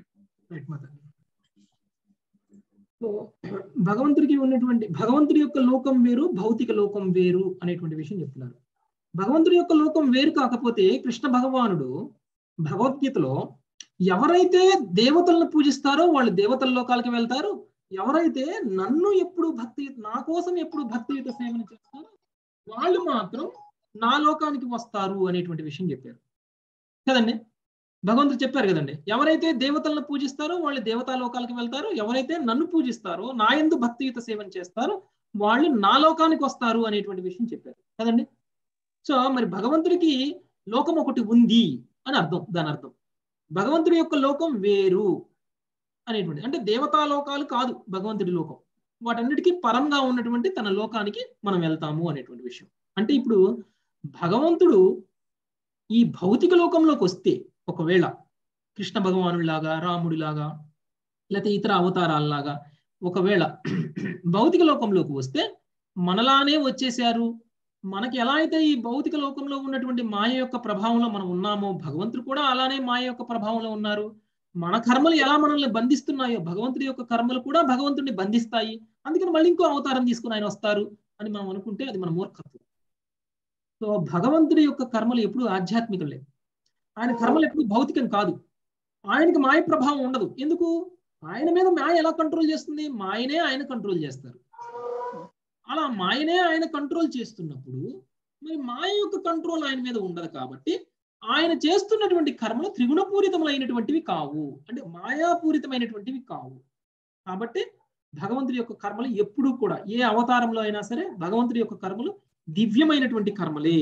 భగవంతుడికి ఉన్నటువంటి భగవంతుడి యొక్క లోకం వేరు భౌతిక లోకం వేరు అనేటువంటి విషయం చెప్తున్నారు. భగవంతుడి యొక్క లోకం వేరు కాకపోతే కృష్ణ భగవానుడు భగవద్గీతలో ఎవరైతే దేవతలను పూజిస్తారో వాళ్ళు దేవతల లోకాలకి వెళ్తారు, ఎవరైతే నన్ను ఎప్పుడు భక్తి నా కోసం ఎప్పుడు భక్తియుత సేవను చేస్తారో వాళ్ళు మాత్రం నా లోకానికి వస్తారు అనేటువంటి విషయం చెప్పారు కదండి. భగవంతుడు చెప్పారు కదండి, ఎవరైతే దేవతలను పూజిస్తారో వాళ్ళు దేవతా లోకాలకు వెళ్తారు, ఎవరైతే నన్ను పూజిస్తారో నా యందు భక్తియుత సేవను చేస్తారో వాళ్ళు నా లోకానికి వస్తారు అనేటువంటి విషయం చెప్పారు కదండి. సో మరి భగవంతుడికి లోకం ఒకటి ఉంది అని అర్థం. దాని అర్థం భగవంతుడి యొక్క లోకం వేరు అనేటువంటి, అంటే దేవతా లోకాలు కాదు భగవంతుడి లోకం, వాటన్నిటికీ పరంగా ఉన్నటువంటి తన లోకానికి మనం వెళ్తాము అనేటువంటి విషయం. అంటే ఇప్పుడు భగవంతుడు ఈ భౌతిక లోకంలోకి వస్తే ఒకవేళ కృష్ణ భగవానుడిలాగా రాముడిలాగా లేకపోతే ఇతర అవతారాలలాగా ఒకవేళ భౌతిక లోకంలోకి వస్తే మనలానే వచ్చేసారు, మనకి ఎలా అయితే ఈ భౌతిక లోకంలో ఉన్నటువంటి మాయ యొక్క ప్రభావంలో మనం ఉన్నామో భగవంతుడు కూడా అలానే మాయ యొక్క ప్రభావంలో ఉన్నారు. మన కర్మలు ఎలా మనల్ని బంధిస్తున్నాయో భగవంతుడి యొక్క కర్మలు కూడా భగవంతుడిని బంధిస్తాయి. అందుకని మళ్ళీ ఇంకో అవతారం తీసుకుని ఆయన వస్తారు అని మనం అనుకుంటే అది మన మూర్ఖత్వం. సో భగవంతుడి యొక్క కర్మలు ఎప్పుడు ఆధ్యాత్మికలే, ఆయన కర్మలు ఎప్పుడు భౌతికం కాదు. ఆయనకి మాయ ప్రభావం ఉండదు. ఎందుకు? ఆయన మీద మాయ ఎలా కంట్రోల్ చేస్తుంది? మాయనే ఆయన కంట్రోల్ చేస్తారు. అలా మాయనే ఆయన కంట్రోల్ చేస్తున్నప్పుడు మరి మాయ యొక్క కంట్రోల్ ఆయన మీద ఉండదు. కాబట్టి ఆయన చేస్తున్నటువంటి కర్మలు త్రిగుణపూరితమైనటువంటివి కావు, అంటే మాయాపూరితమైనటువంటివి కావు. కాబట్టి భగవంతుడి యొక్క కర్మలు ఎప్పుడూ కూడా ఏ అవతారంలో అయినా సరే భగవంతుడి యొక్క కర్మలు దివ్యమైనటువంటి కర్మలే.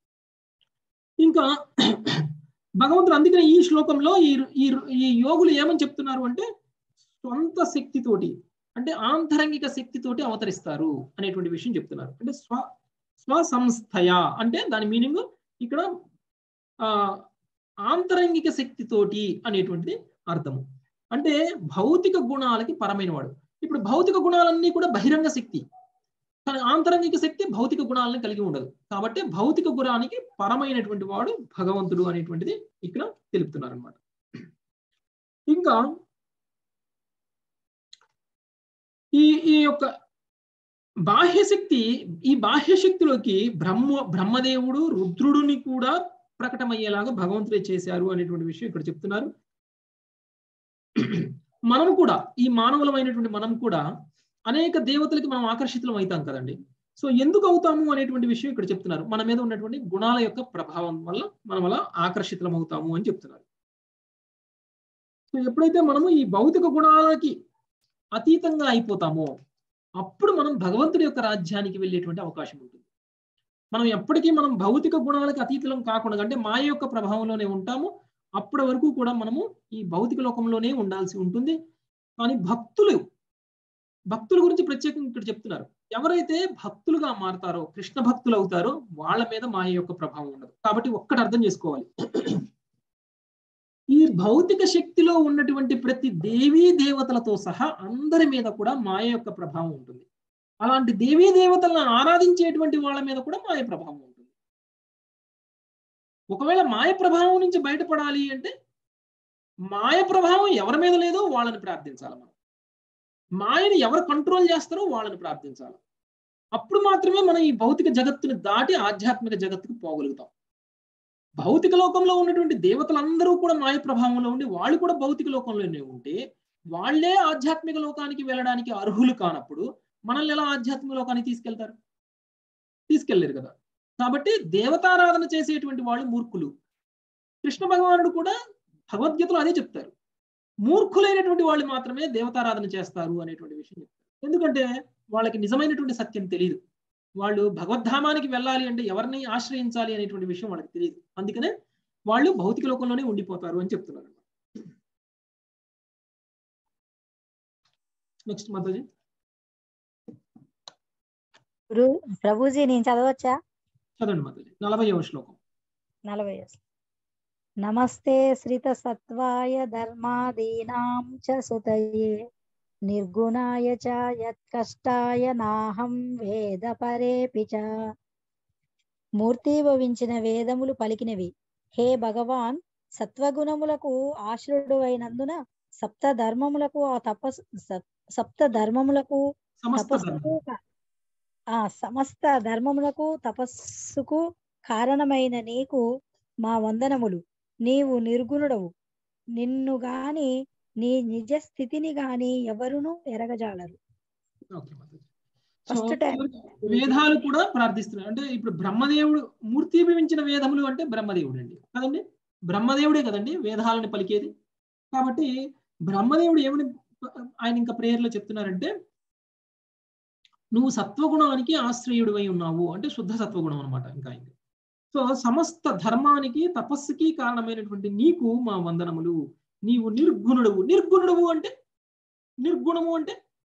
ఇంకా భగవంతుడు అందుకనే ఈ శ్లోకంలో ఈ ఈ యోగులు ఏమని చెప్తున్నారు అంటే సొంత శక్తితోటి అంటే ఆంతరంగిక శక్తితోటి అవతరిస్తారు అనేటువంటి విషయం చెప్తున్నారు. అంటే స్వ స్వసంస్థయ అంటే దాని మీనింగ్ ఇక్కడ ఆ ఆంతరంగిక శక్తితోటి అనేటువంటిది అర్థము. అంటే భౌతిక గుణాలకి పరమైన వాడు. ఇప్పుడు భౌతిక గుణాలన్నీ కూడా బహిరంగ శక్తి, కానీ ఆంతరంగిక శక్తి భౌతిక గుణాలను కలిగి ఉండదు. కాబట్టి భౌతిక గుణానికి పరమైనటువంటి వాడు భగవంతుడు అనేటువంటిది ఇక్కడ తెలుపుతున్నారు అనమాట. ఇంకా ఈ ఈ యొక్క బాహ్యశక్తి, ఈ బాహ్యశక్తిలోకి బ్రహ్మ బ్రహ్మదేవుడు రుద్రుడిని కూడా ప్రకటమయ్యేలాగా భగవంతుడే చేశారు అనేటువంటి విషయం ఇక్కడ చెప్తున్నారు. మనం కూడా ఈ మానవులమైనటువంటి మనం కూడా అనేక దేవతలకి మనం ఆకర్షితులం అవుతాం కదండి. సో ఎందుకు అవుతాము అనేటువంటి విషయం ఇక్కడ చెప్తున్నారు. మన మీద ఉన్నటువంటి గుణాల యొక్క ప్రభావం వల్ల మనం అలా ఆకర్షితులం అవుతాము అని చెప్తున్నారు. సో ఎప్పుడైతే మనము ఈ భౌతిక గుణాలకి అతీతంగా అయిపోతామో అప్పుడు మనం భగవంతుడి యొక్క రాజ్యానికి వెళ్ళేటువంటి అవకాశం ఉంటుంది. మనం ఎప్పటికీ మనం భౌతిక గుణాలకు అతీతం కాకుండా అంటే మాయ యొక్క ప్రభావంలోనే ఉంటాము. అప్పటి వరకు కూడా మనము ఈ భౌతిక లోకంలోనే ఉండాల్సి ఉంటుంది. కానీ భక్తులు భక్తుల గురించి ప్రత్యేకంగా ఇక్కడ చెప్తున్నారు. ఎవరైతే భక్తులుగా మారతారో, కృష్ణ భక్తులు అవుతారో వాళ్ళ మీద మాయ యొక్క ప్రభావం ఉండదు. కాబట్టి ఒక్కటి అర్థం చేసుకోవాలి, ఈ భౌతిక శక్తిలో ఉన్నటువంటి ప్రతి దేవీ దేవతలతో సహా అందరి మీద కూడా మాయ యొక్క ప్రభావం ఉంటుంది. అలాంటి దేవీ దేవతలను ఆరాధించేటువంటి వాళ్ళ మీద కూడా మాయ ప్రభావం ఉంటుంది. ఒకవేళ మాయ ప్రభావం నుంచి బయటపడాలి అంటే మాయ ప్రభావం ఎవరి మీద లేదో వాళ్ళని ప్రార్థించాలి. మనం మాయని ఎవరు కంట్రోల్ చేస్తారో వాళ్ళని ప్రార్థించాలి. అప్పుడు మాత్రమే మనం ఈ భౌతిక జగత్తుని దాటి ఆధ్యాత్మిక జగత్తుకు పోగలుగుతాం. భౌతిక లోకంలో ఉన్నటువంటి దేవతలందరూ కూడా మాయ ప్రభావంలో ఉండి వాళ్ళు కూడా భౌతిక లోకంలోనే ఉంటే వాళ్లే ఆధ్యాత్మిక లోకానికి వెళ్ళడానికి అర్హులు కానప్పుడు మనల్ని ఎలా ఆధ్యాత్మిక లోకానికి తీసుకెళ్తారు? తీసుకెళ్లేరు కదా. కాబట్టి దేవతారాధన చేసేటువంటి వాళ్ళు మూర్ఖులు. కృష్ణ భగవానుడు కూడా భగవద్గీతలో అదే చెప్తారు, మూర్ఖులైనటువంటి వాళ్ళు మాత్రమే దేవతారాధన చేస్తారు అనేటువంటి విషయం చెప్తారు. ఎందుకంటే వాళ్ళకి నిజమైనటువంటి సత్యం తెలియదు. వాళ్ళు భగవద్ధామానికి వెళ్ళాలి అంటే ఎవరిని ఆశ్రయించాలి అనేటువంటి విషయం వాళ్ళకి తెలియదు. అందుకనే వాళ్ళు భౌతిక లోకంలోనే ఉండిపోతారు అని చెప్తున్నారు. నెక్స్ట్ మాతాజీ. గురు ప్రభుజీ నేను చదవచ్చా? చదవండి మాతాజీ. నలభైవ శ్లోకం. నలభై నమస్తే శ్రిత సత్వాయ ధర్మాదీనాం చ సుతయే నిర్గుణాయ చ యత్కష్టాయ నాహం వేద పరేపి చ. మూర్తిభవించిన వేదములు పలికినవి. హే భగవాన్, సత్వగుణములకు ఆశ్రుడు అయినందున సప్త ధర్మములకు ఆ తపస్సు సప్త ధర్మములకు తపస్సుకు ఆ సమస్త ధర్మములకు తపస్సుకు కారణమైన నీకు మా వందనములు. నీవు నిర్గుణుడవు. నిన్ను గాని నీ నిజ స్థితిని గాని ఎవరును ఎరగజాలరు. ఫస్ట్ టైం వేదాలు కూడా ప్రార్థిస్తున్నారు. అంటే ఇప్పుడు బ్రహ్మదేవుడు మూర్తిభవించిన వేదములు అంటే బ్రహ్మదేవుడు అండి కదండి. బ్రహ్మదేవుడే కదండి వేదాలను పలికేది. కాబట్టి బ్రహ్మదేవుడు ఏమని ఆయన ఇంకా ప్రేయర్లో చెప్తున్నారంటే, నువ్వు సత్వగుణానికి ఆశ్రయుడు అయి ఉన్నావు అంటే శుద్ధ సత్వగుణం అనమాట. ఇంకా ఇంకా సో సమస్త ధర్మానికి తపస్సుకి కారణమైనటువంటి నీకు మా వందనములు. నీవు నిర్గుణుడవు. నిర్గుణుడవు అంటే నిర్గుణము అంటే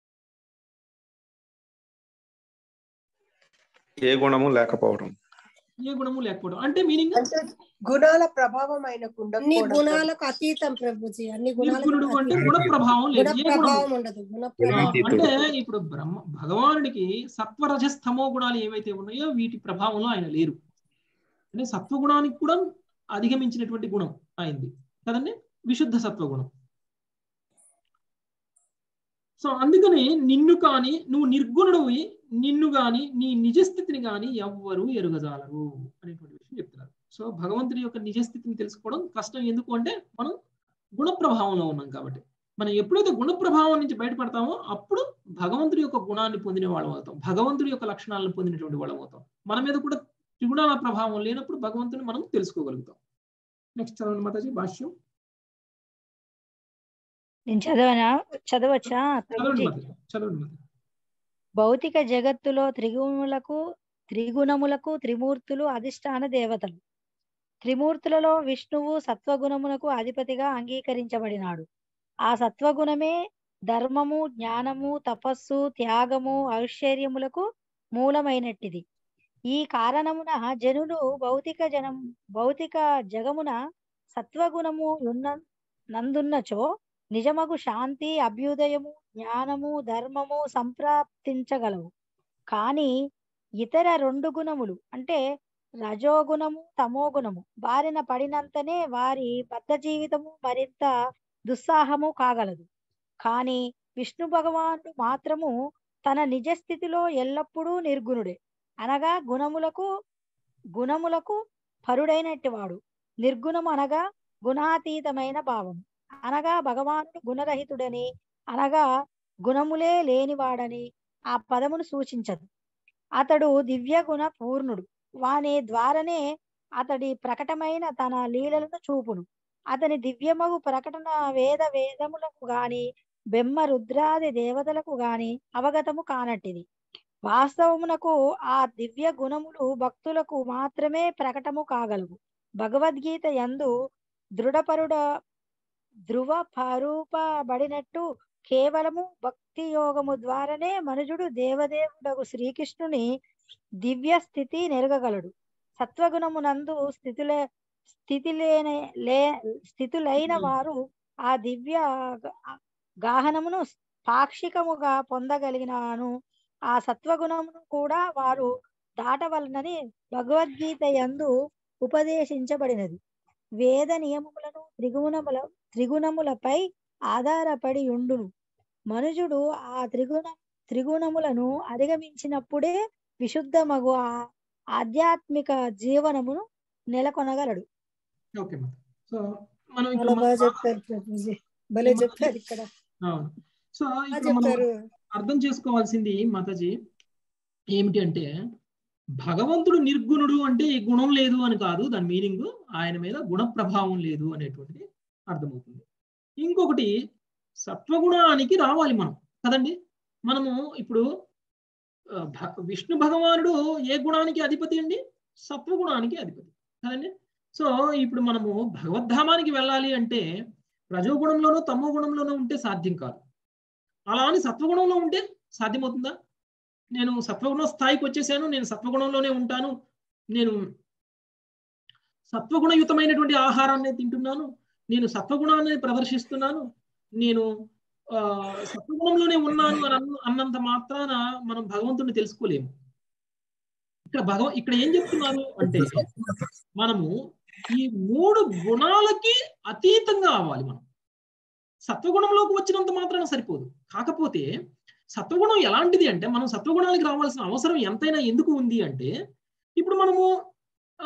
ఏ గుణము లేకపోవడం. ఏ గుణము లేకపోవడం అంటే మీనింగ్ గుణాల ప్రభావం ఆయనకు అన్ని గుణాలకు అతీతం ప్రభుజీ. అన్ని గుణాలకు అంటే గుణ ప్రభావం లేదు, ఏ ప్రభావం ఉండదు. గుణ అంటే ఇప్పుడు బ్రహ్మ భగవానుడికి సత్వరజస్తమో గుణాలు ఏవైతే ఉన్నాయో వీటి ప్రభావంలో ఆయన లేరు. అంటే సత్వగుణానికి కూడా అధిగమించినటువంటి గుణం అయింది కదండి, విశుద్ధ సత్వగుణం. సో అందుకని నిన్ను కానీ నువ్వు నిర్గుణుడివి, నిన్ను గాని నీ నిజస్థితిని గాని ఎవ్వరూ ఎరుగజాలరు అనేటువంటి విషయం చెప్తున్నారు. సో భగవంతుడి యొక్క నిజస్థితిని తెలుసుకోవడం కష్టం. ఎందుకు అంటే మనం గుణ ప్రభావంలో ఉన్నాం కాబట్టి. మనం ఎప్పుడైతే గుణ ప్రభావం నుంచి బయటపడతామో అప్పుడు భగవంతుడి యొక్క గుణాన్ని పొందిన వాళ్ళం అవుతాం, భగవంతుడి యొక్క లక్షణాలను పొందినటువంటి వాళ్ళం అవుతాం. మన మీద కూడా త్రిగుణాల ప్రభావం లేనప్పుడు భగవంతుని మనం తెలుసుకోగలుగుతాం. నెక్స్ట్ చదవండి మాతాజీ భాష్యం. నేను చదవనా చదవచ్చా? చదవండి మాతాజీ, చదవండి మాతాజీ. భౌతిక జగత్తులో త్రిగుణములకు త్రిగుణములకు త్రిమూర్తులు అధిష్టాన దేవతలు. త్రిమూర్తులలో విష్ణువు సత్వగుణమునకు అధిపతిగా అంగీకరించబడినాడు. ఆ సత్వగుణమే ధర్మము, జ్ఞానము, తపస్సు, త్యాగము, ఐశ్వర్యములకు మూలమైనట్టిది. ఈ కారణమున జనులు భౌతిక జనం భౌతిక జగమున సత్వగుణము ఉన్న నందున్నచో నిజమగు శాంతి, అభ్యుదయము, జ్ఞానము, ధర్మము సంప్రాప్తించగలవు. కానీ ఇతర రెండు గుణములు అంటే రజోగుణము తమోగుణము బారిన పడినంతనే వారి బద్ధ జీవితము మరింత దుస్సాహము కాగలదు. కానీ విష్ణు భగవానుడు మాత్రము తన నిజ స్థితిలో ఎల్లప్పుడూ నిర్గుణుడే, అనగా గుణములకు గుణములకు పరుడైనట్టి వాడు. నిర్గుణం అనగా గుణాతీతమైన భావం, అనగా భగవానుడు గుణరహితుడని, అనగా గుణములే లేనివాడని ఆ పదమును సూచించదు. అతడు దివ్య గుణ పూర్ణుడు, వాని ద్వారానే అతడి ప్రకటమైన తన లీలలను చూపును. అతని దివ్యమగు ప్రకటన వేద వేదములకు గాని బెమ్మ రుద్రాది దేవతలకు గాని అవగతము కానట్టిది. వాస్తవమునకు ఆ దివ్య గుణములు భక్తులకు మాత్రమే ప్రకటము కాగలవు. భగవద్గీత యందు దృఢపరుడ ధృవపరూపబడినట్టు కేవలము భక్తి యోగము ద్వారానే మనుజుడు దేవదేవుడగు శ్రీకృష్ణుని దివ్య స్థితి నెరగగలడు. సత్వగుణమునందు స్థితులే స్థితి లేని లే స్థితులైన వారు ఆ దివ్య గాహనమును పాక్షికముగా పొందగలిగినాను ఆ సత్వగుణమును కూడా వారు దాటవలనని భగవద్గీత యందు ఉపదేశించబడినది. వేద నియమములను త్రిగుణముల త్రిగుణములపై ఆధారపడి ఉండును. మనుజుడు ఆ త్రిగుణ త్రిగుణములను అధిగమించినప్పుడే విశుద్ధమగు ఆ ఆధ్యాత్మిక జీవనమును నెలకొనగలడు. ఓకే మాత. సో మనం ఇక్కడ చాలా బాగా మనం చెప్తారు ప్రభుజీ, భలే చెప్పారు ఇక్కడ. అవును. సో బాగా ఇక్కడ మనం చెప్పారు. అర్థం చేసుకోవాల్సింది మాతాజీ ఏమిటి అంటే, భగవంతుడు నిర్గుణుడు అంటే ఈ గుణం లేదు అని కాదు, దాని మీనింగ్ ఆయన మీద గుణ ప్రభావం లేదు అనేటువంటిది అర్థమవుతుంది. ఇంకొకటి సత్వగుణానికి రావాలి మనం కదండి. మనము ఇప్పుడు ఆ, భ- విష్ణు భగవానుడు ఏ గుణానికి అధిపతి అండి? సత్వగుణానికి అధిపతి కదండి. సో ఇప్పుడు మనము భగవద్ధామానికి వెళ్ళాలి అంటే రజోగుణంలోనూ తమో గుణంలోనూ ఉంటే సాధ్యం కాదు. అలా అని సత్వగుణంలో ఉంటే సాధ్యమవుతుందా? నేను సత్వగుణ స్థాయికి వచ్చేసాను, నేను సత్వగుణంలోనే ఉంటాను, నేను సత్వగుణయుతమైనటువంటి ఆహారాన్ని తింటున్నాను, నేను సత్వగుణాన్ని ప్రదర్శిస్తున్నాను, నేను ఆ సత్వగుణంలోనే ఉన్నాను అని అన్న అన్నంత మాత్రాన మనం భగవంతుడిని తెలుసుకోలేము. ఇక్కడ భగవ ఇక్కడ ఏం చెప్తున్నారు అంటే, మనము ఈ మూడు గుణాలకి అతీతంగా అవ్వాలి. మనం సత్వగుణంలోకి వచ్చినంత మాత్రాన సరిపోదు. కాకపోతే సత్వగుణం ఎలాంటిది అంటే, మనం సత్వగుణానికి రావాల్సిన అవసరం ఎంతైనా ఎందుకు ఉంది అంటే, ఇప్పుడు మనము ఆ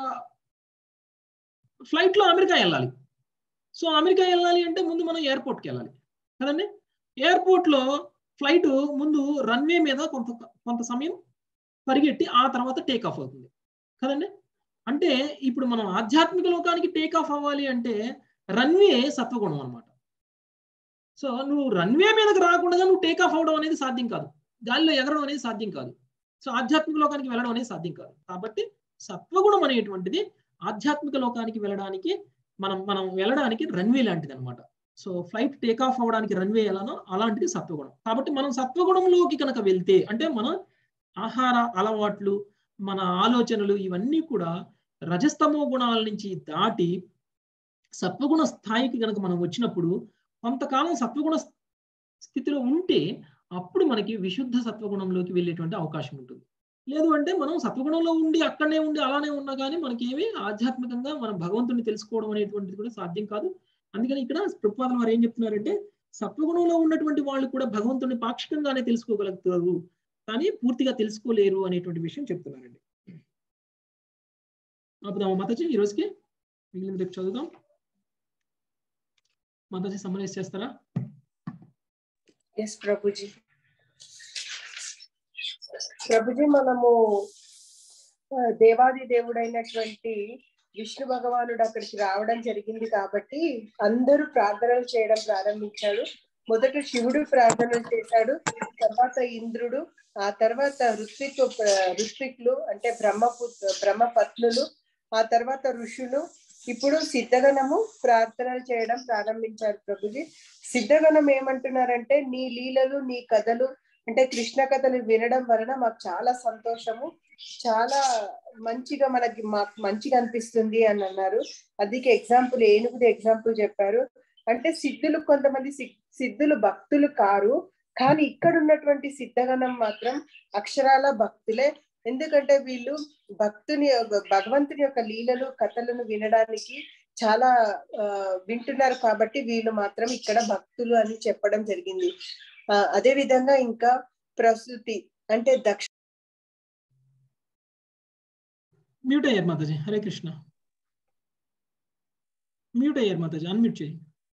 ఫ్లైట్లో అమెరికా వెళ్ళాలి. సో అమెరికా వెళ్ళాలి అంటే ముందు మనం ఎయిర్పోర్ట్కి వెళ్ళాలి కదండి. ఎయిర్పోర్ట్లో ఫ్లైట్ ముందు రన్వే మీద కొంత కొంత సమయం పరిగెట్టి ఆ తర్వాత టేక్ ఆఫ్ అవుతుంది కదండి. అంటే ఇప్పుడు మనం ఆధ్యాత్మిక లోకానికి టేక్ ఆఫ్ అవ్వాలి అంటే రన్వే సత్వగుణం అనమాట. సో నువ్వు రన్వే మీదకి రాకుండా నువ్వు టేక్ ఆఫ్ అవ్వడం అనేది సాధ్యం కాదు, గాలిలో ఎగరడం అనేది సాధ్యం కాదు, సో ఆధ్యాత్మిక లోకానికి వెళ్ళడం అనేది సాధ్యం కాదు. కాబట్టి సత్వగుణం అనేటువంటిది ఆధ్యాత్మిక లోకానికి వెళ్ళడానికి మనం మనం వెళ్ళడానికి రన్వే లాంటిది అనమాట. సో ఫ్లైట్ టేక్ ఆఫ్ అవ్వడానికి రన్వే ఎలానో అలాంటిది సత్వగుణం. కాబట్టి మనం సత్వగుణంలోకి కనుక వెళ్తే అంటే మన ఆహార అలవాట్లు, మన ఆలోచనలు ఇవన్నీ కూడా రజస్తమో గుణాల నుంచి దాటి సత్వగుణ స్థాయికి కనుక మనం వచ్చినప్పుడు కొంతకాలం సత్వగుణ స్థితిలో ఉంటే అప్పుడు మనకి విశుద్ధ సత్వగుణంలోకి వెళ్ళేటువంటి అవకాశం ఉంటుంది. లేదు అంటే మనం సత్వగుణంలో ఉండి అక్కడనే ఉండి అలానే ఉన్నా కానీ మనకి ఏమి ఆధ్యాత్మికంగా మనం భగవంతుడిని తెలుసుకోవడం అనేటువంటిది కూడా సాధ్యం కాదు. అందుకని ఇక్కడ ప్రభుపాదుల వారు ఏం చెప్తున్నారంటే, సత్వగుణంలో ఉన్నటువంటి వాళ్ళు కూడా భగవంతుడిని పాక్షికంగానే తెలుసుకోగలుగుతారు కానీ పూర్తిగా తెలుసుకోలేరు అనేటువంటి విషయం చెప్తున్నారండి. ఆపుదామా మాతాజీ ఈ రోజుకి? మిగిలిన రేపు చదువుదాం. మాతాజీ సమ్మరైజ్ చేస్తారా? ఎస్ ప్రభుజీ. ప్రభుజీ మనము ఆ, దేవాది దేవుడైనటువంటి విష్ణు భగవానుడు అక్కడికి రావడం జరిగింది కాబట్టి అందరూ ప్రార్థనలు చేయడం ప్రారంభించారు. మొదట శివుడు ప్రార్థనలు చేశాడు, తర్వాత ఇంద్రుడు, ఆ తర్వాత ఋత్విక్ ఋత్విక్లు అంటే బ్రహ్మపుత్ర బ్రహ్మపత్నులు, ఆ తర్వాత ఋషులు, ఇప్పుడు సిద్ధగణము ప్రార్థనలు చేయడం ప్రారంభించారు ప్రభుజీ. సిద్ధగణం ఏమంటున్నారంటే, నీ లీలలు నీ కథలు అంటే కృష్ణ కథలు వినడం వలన మాకు చాలా సంతోషము, చాలా మంచిగా మనకి మాకు మంచిగా అనిపిస్తుంది అని అన్నారు. అదికి ఎగ్జాంపుల్ ఏనుగుది ఎగ్జాంపుల్ చెప్పారు. అంటే సిద్ధులు కొంతమంది సిద్ధులు భక్తులు కారు, కానీ ఇక్కడ ఉన్నటువంటి సిద్ధగణం మాత్రం అక్షరాల భక్తులే. ఎందుకంటే వీళ్ళు భక్తుని భగవంతుని యొక్క లీలలు కథలను వినడానికి చాలా ఆ వింటున్నారు కాబట్టి వీళ్ళు మాత్రం ఇక్కడ భక్తులు అని చెప్పడం జరిగింది. ఆ అదే విధంగా ఇంకా ప్రసూతి అంటే దక్ష మ్యూట్ అయ్యారు మాతాజీ. హరే కృష్ణ. మ్యూట్ అయ్యారు మాతాజీ, అన్మ్యూట్ చేయి.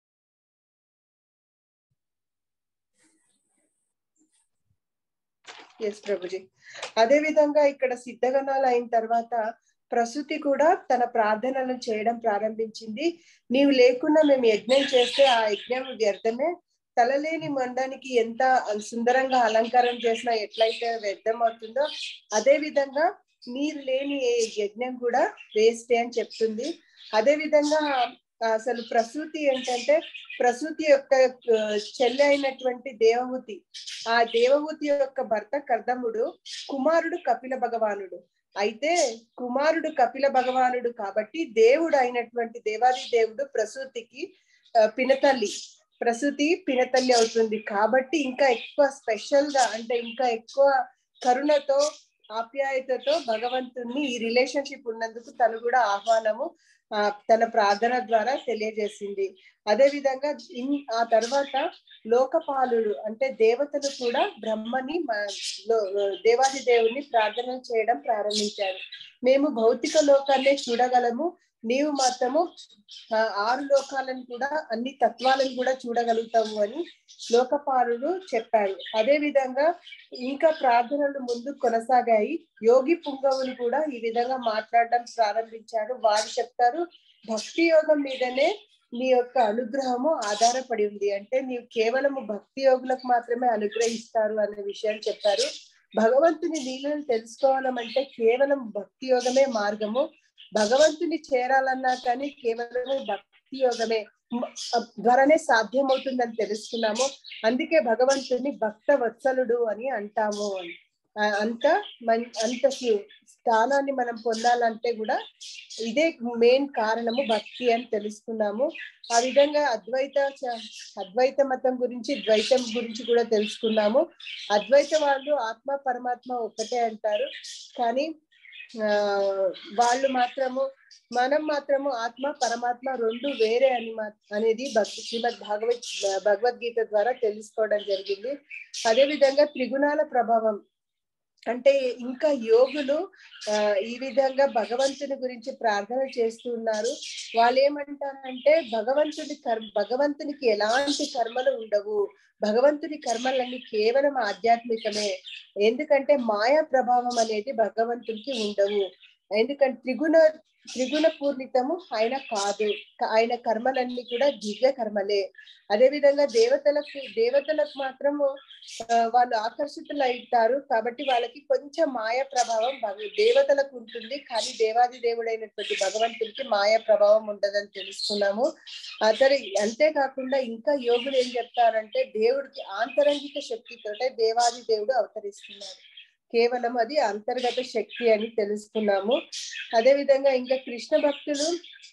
ఎస్ ప్రభుజీ. అదే విధంగా ఇక్కడ సిద్ధగణాలు అయిన తర్వాత ప్రసూతి కూడా తన ప్రార్థనలను చేయడం ప్రారంభించింది. నీవు లేకుండా మేము యజ్ఞం చేస్తే ఆ యజ్ఞం వ్యర్థమే. తలలేని మండానికి ఎంత సుందరంగా అలంకారం చేసినా ఎట్లయితే వ్యర్థం అవుతుందో అదే విధంగా నీరు లేని యజ్ఞం కూడా వేస్టే అని చెప్తుంది. అదే విధంగా అసలు ప్రసూతి ఏంటంటే ప్రసూతి యొక్క చెల్లి అయినటువంటి దేవహూతి, ఆ దేవహూతి యొక్క భర్త కర్దముడు, కుమారుడు కపిల భగవానుడు. అయితే కుమారుడు కపిల భగవానుడు కాబట్టి దేవుడు అయినటువంటి దేవాది దేవుడు ప్రసూతికి పినతల్లి, ప్రసూతి పినతల్లి అవుతుంది. కాబట్టి ఇంకా ఎక్కువ స్పెషల్ గా అంటే ఇంకా ఎక్కువ కరుణతో ఆప్యాయతతో భగవంతుని ఈ రిలేషన్షిప్ ఉన్నందుకు తను కూడా ఆహ్వానము ఆ తన ప్రార్థన ద్వారా తెలియజేసింది. అదే విధంగా ఆ తర్వాత లోకపాలుడు అంటే దేవతలు కూడా బ్రహ్మని దేవాది దేవుని ప్రార్థన చేయడం ప్రారంభించారు. మేము భౌతిక లోకాన్ని చూడగలము, నీవు మాత్రము ఆ ఆరు లోకాలను కూడా అన్ని తత్వాలను కూడా చూడగలుగుతాము అని లోకపాలుడు చెప్పారు. అదే విధంగా ఇంకా ప్రార్థనలు ముందు కొనసాగాయి. యోగి పుంగవులు కూడా ఈ విధంగా మాట్లాడడం ప్రారంభించారు. వారు చెప్తారు, భక్తి యోగం మీదనే నీ యొక్క అనుగ్రహము ఆధారపడి ఉంది, అంటే నీవు కేవలము భక్తి యోగులకు మాత్రమే అనుగ్రహిస్తారు అనే విషయాన్ని చెప్పారు. భగవంతుని లీలను తెలుసుకోవాలంటే కేవలం భక్తి యోగమే మార్గము. భగవంతుని చేరాలన్నా కానీ కేవలం భక్తి యోగమే ద్వారానే సాధ్యమవుతుందని తెలుసుకున్నాము. అందుకే భగవంతుని భక్త వత్సలుడు అని అంటాము. అంత అంత స్థానాన్ని మనం పొందాలంటే కూడా ఇదే మెయిన్ కారణము భక్తి అని తెలుసుకున్నాము. ఆ విధంగా అద్వైత అద్వైత మతం గురించి ద్వైతం గురించి కూడా తెలుసుకున్నాము. అద్వైత వాళ్ళు ఆత్మ పరమాత్మ ఒక్కటే అంటారు, కానీ ఆ వాళ్ళు మాత్రము మనం మాత్రము ఆత్మ పరమాత్మ రెండు వేరే అని అనేది భక్తి శ్రీమద్ భాగవత్ భగవద్గీత ద్వారా తెలుసుకోవడం జరిగింది. అదే విధంగా త్రిగుణాల ప్రభావం అంటే ఇంకా యోగులు ఆ ఈ విధంగా భగవంతుని గురించి ప్రార్థన చేస్తూ ఉన్నారు. వాళ్ళు ఏమంటారంటే భగవంతుని కర్మ భగవంతునికి ఎలాంటి కర్మలు ఉండవు, భగవంతుని కర్మలన్నీ కేవలం ఆధ్యాత్మికమే. ఎందుకంటే మాయా ప్రభావం అనేది భగవంతునికి ఉండవు. ఎందుకంటే త్రిగుణ త్రిగుణ పూర్ణితము ఆయన కాదు, ఆయన కర్మలన్నీ కూడా దివ్య కర్మలే. అదే విధంగా దేవతలకు దేవతలకు మాత్రము వాళ్ళు ఆకర్షితులు అవుతారు కాబట్టి వాళ్ళకి కొంచెం మాయ ప్రభావం దేవతలకు ఉంటుంది, కానీ దేవాది దేవుడైనటువంటి భగవంతుడికి మాయ ప్రభావం ఉండదని తెలుసుకున్నాము. అతని అంతేకాకుండా ఇంకా యోగులు ఏం చెప్తారంటే దేవుడికి ఆంతరంగిక శక్తితోటే దేవాది దేవుడు అవతరిస్తున్నారు, కేవలం అది అంతర్గత శక్తి అని తెలుసుకున్నాము. అదే విధంగా ఇంకా కృష్ణ భక్తులు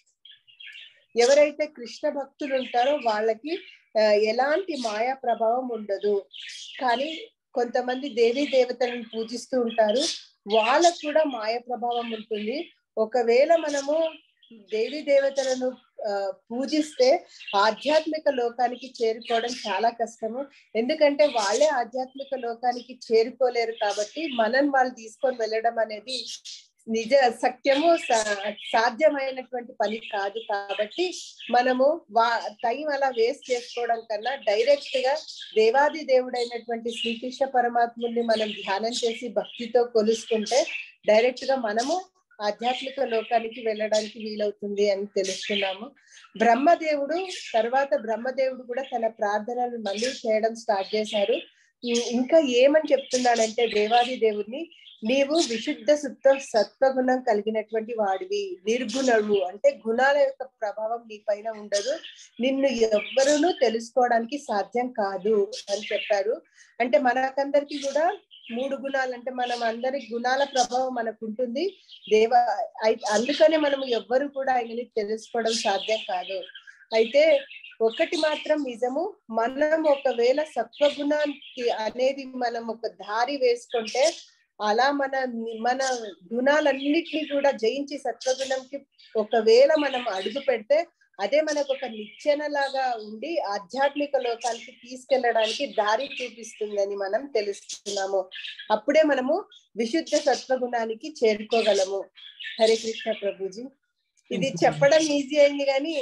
ఎవరైతే కృష్ణ భక్తులు ఉంటారో వాళ్ళకి ఎలాంటి మాయా ప్రభావం ఉండదు. కానీ కొంతమంది దేవీ దేవతలను పూజిస్తూ ఉంటారు, వాళ్ళకు కూడా మాయ ప్రభావం ఉంటుంది. ఒకవేళ మనము దేవీ దేవతలను ఆ పూజిస్తే ఆధ్యాత్మిక లోకానికి చేరుకోవడం చాలా కష్టము. ఎందుకంటే వాళ్ళే ఆధ్యాత్మిక లోకానికి చేరుకోలేరు కాబట్టి మనం వాళ్ళు తీసుకొని వెళ్ళడం అనేది నిజ సత్యము సాధ్యమైనటువంటి పని కాదు. కాబట్టి మనము వా టైం అలా వేస్ట్ చేసుకోవడం కన్నా డైరెక్ట్ గా దేవాది దేవుడైనటువంటి శ్రీకృష్ణ పరమాత్ముని మనం ధ్యానం చేసి భక్తితో కొలుసుకుంటే డైరెక్ట్ గా మనము ఆధ్యాత్మిక లోకానికి వెళ్ళడానికి వీలవుతుంది అని తెలుసుకున్నాము. బ్రహ్మదేవుడు తర్వాత బ్రహ్మదేవుడు కూడా తన ప్రార్థనలు మళ్ళీ చేయడం స్టార్ట్ చేశారు. ఇంకా ఏమని చెప్తున్నాడంటే దేవాది దేవుడిని, నీవు విశుద్ధ సుత్వ సత్వగుణం కలిగినటువంటి వాడివి, నిర్గుణుడు అంటే గుణాల యొక్క ప్రభావం నీ పైన ఉండదు, నిన్ను ఎవ్వరూ తెలుసుకోవడానికి సాధ్యం కాదు అని చెప్పారు. అంటే మనకందరికి కూడా మూడు గుణాలు అంటే మనం అందరి గుణాల ప్రభావం మనకు ఉంటుంది. దేవ అందుకనే మనం ఎవ్వరు కూడా ఆయనని తెలుసుకోవడం సాధ్యం కాదు. అయితే ఒకటి మాత్రం నిజము, మనం ఒకవేళ సత్వగుణానికి అనేది మనం ఒక దారి వేసుకుంటే అలా మన మన గుణాలన్నిటినీ కూడా జయించి సత్వగుణంకి ఒకవేళ మనం అడుగు పెడితే అదే మనకు ఒక నిచ్చెన లాగా ఉండి ఆధ్యాత్మిక లోకానికి తీసుకెళ్లడానికి దారి చూపిస్తుందని మనం తెలుస్తున్నాము. అప్పుడే మనము విశుద్ధ సత్వగుణానికి చేరుకోగలము. హరే కృష్ణ ప్రభుజీ. ఇది చెప్పడం ఈజీ అయింది కానీ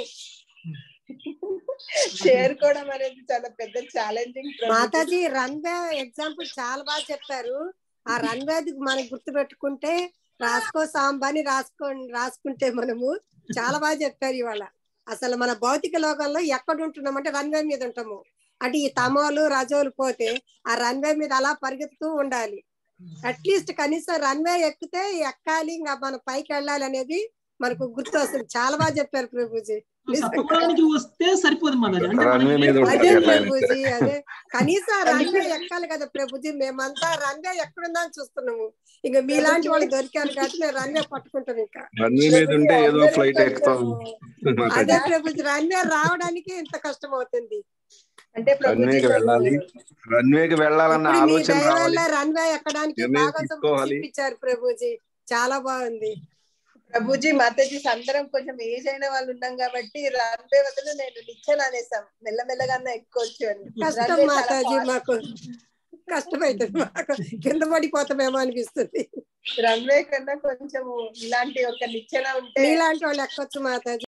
చేరుకోవడం అనేది చాలా పెద్ద ఛాలెంజింగ్. మాతాజీ రన్వే ఎగ్జాంపుల్ చాలా బాగా చెప్పారు. ఆ రన్వే మనకి గుర్తు పెట్టుకుంటే రాసుకో సాంబాని రాసుకో రాసుకుంటే మనము చాలా బాగా చెప్పారు ఇవాళ. అసలు మన భౌతిక లోకంలో ఎక్కడ ఉంటున్నాం అంటే రన్వే మీద ఉంటాము. అంటే ఈ తమోలు రజోలు పోతే ఆ రన్వే మీద అలా పరిగెత్తుతూ ఉండాలి. అట్లీస్ట్ కనీసం రన్వే ఎక్కితే ఎక్కాలి, ఇంకా మనం పైకి వెళ్ళాలి అనేది మనకు గుర్తు వస్తుంది. చాలా బాగా చెప్పారు ప్రభుజీ. వస్తే సరిపోదు అదే ప్రభుజీ, అదే కనీసం రన్వే ఎక్కాలి కదా ప్రభుజీ. మేమంతా రన్వే ఎక్కడుందా అని చూస్తున్నాము. ఇంకా మీలాంటి వాళ్ళు దొరికారు కాబట్టి మేము రన్వే పట్టుకుంటాం. ఇంకా అదే ప్రభుజీ, రన్వే రావడానికి ఇంత కష్టం అవుతుంది. అంటే రన్వేకి వెళ్ళాలన్న ఆలోచన రావాలి. రన్వే ఎక్కడానికి బాగా చూపించారు ప్రభుజీ. చాలా బాగుంది ప్రభుజీ. మాతాజీ అందరం కొంచెం ఏజ్ అయిన వాళ్ళు ఉన్నాం కాబట్టి రన్వే వదిలి నేను నిచ్చెన అనేసాం, మెల్లమెల్లగా ఎక్కొచ్చు అని. కష్టం మాతాజీ, మాకు కష్టమైతుంది, మాకు కింద పడిపోతామేమో అనిపిస్తుంది. రన్వే కన్నా కొంచెం ఇలాంటి ఒక నిచ్చెన ఉంటే ఇలాంటి వాళ్ళు ఎక్కొచ్చు మాతాజీ.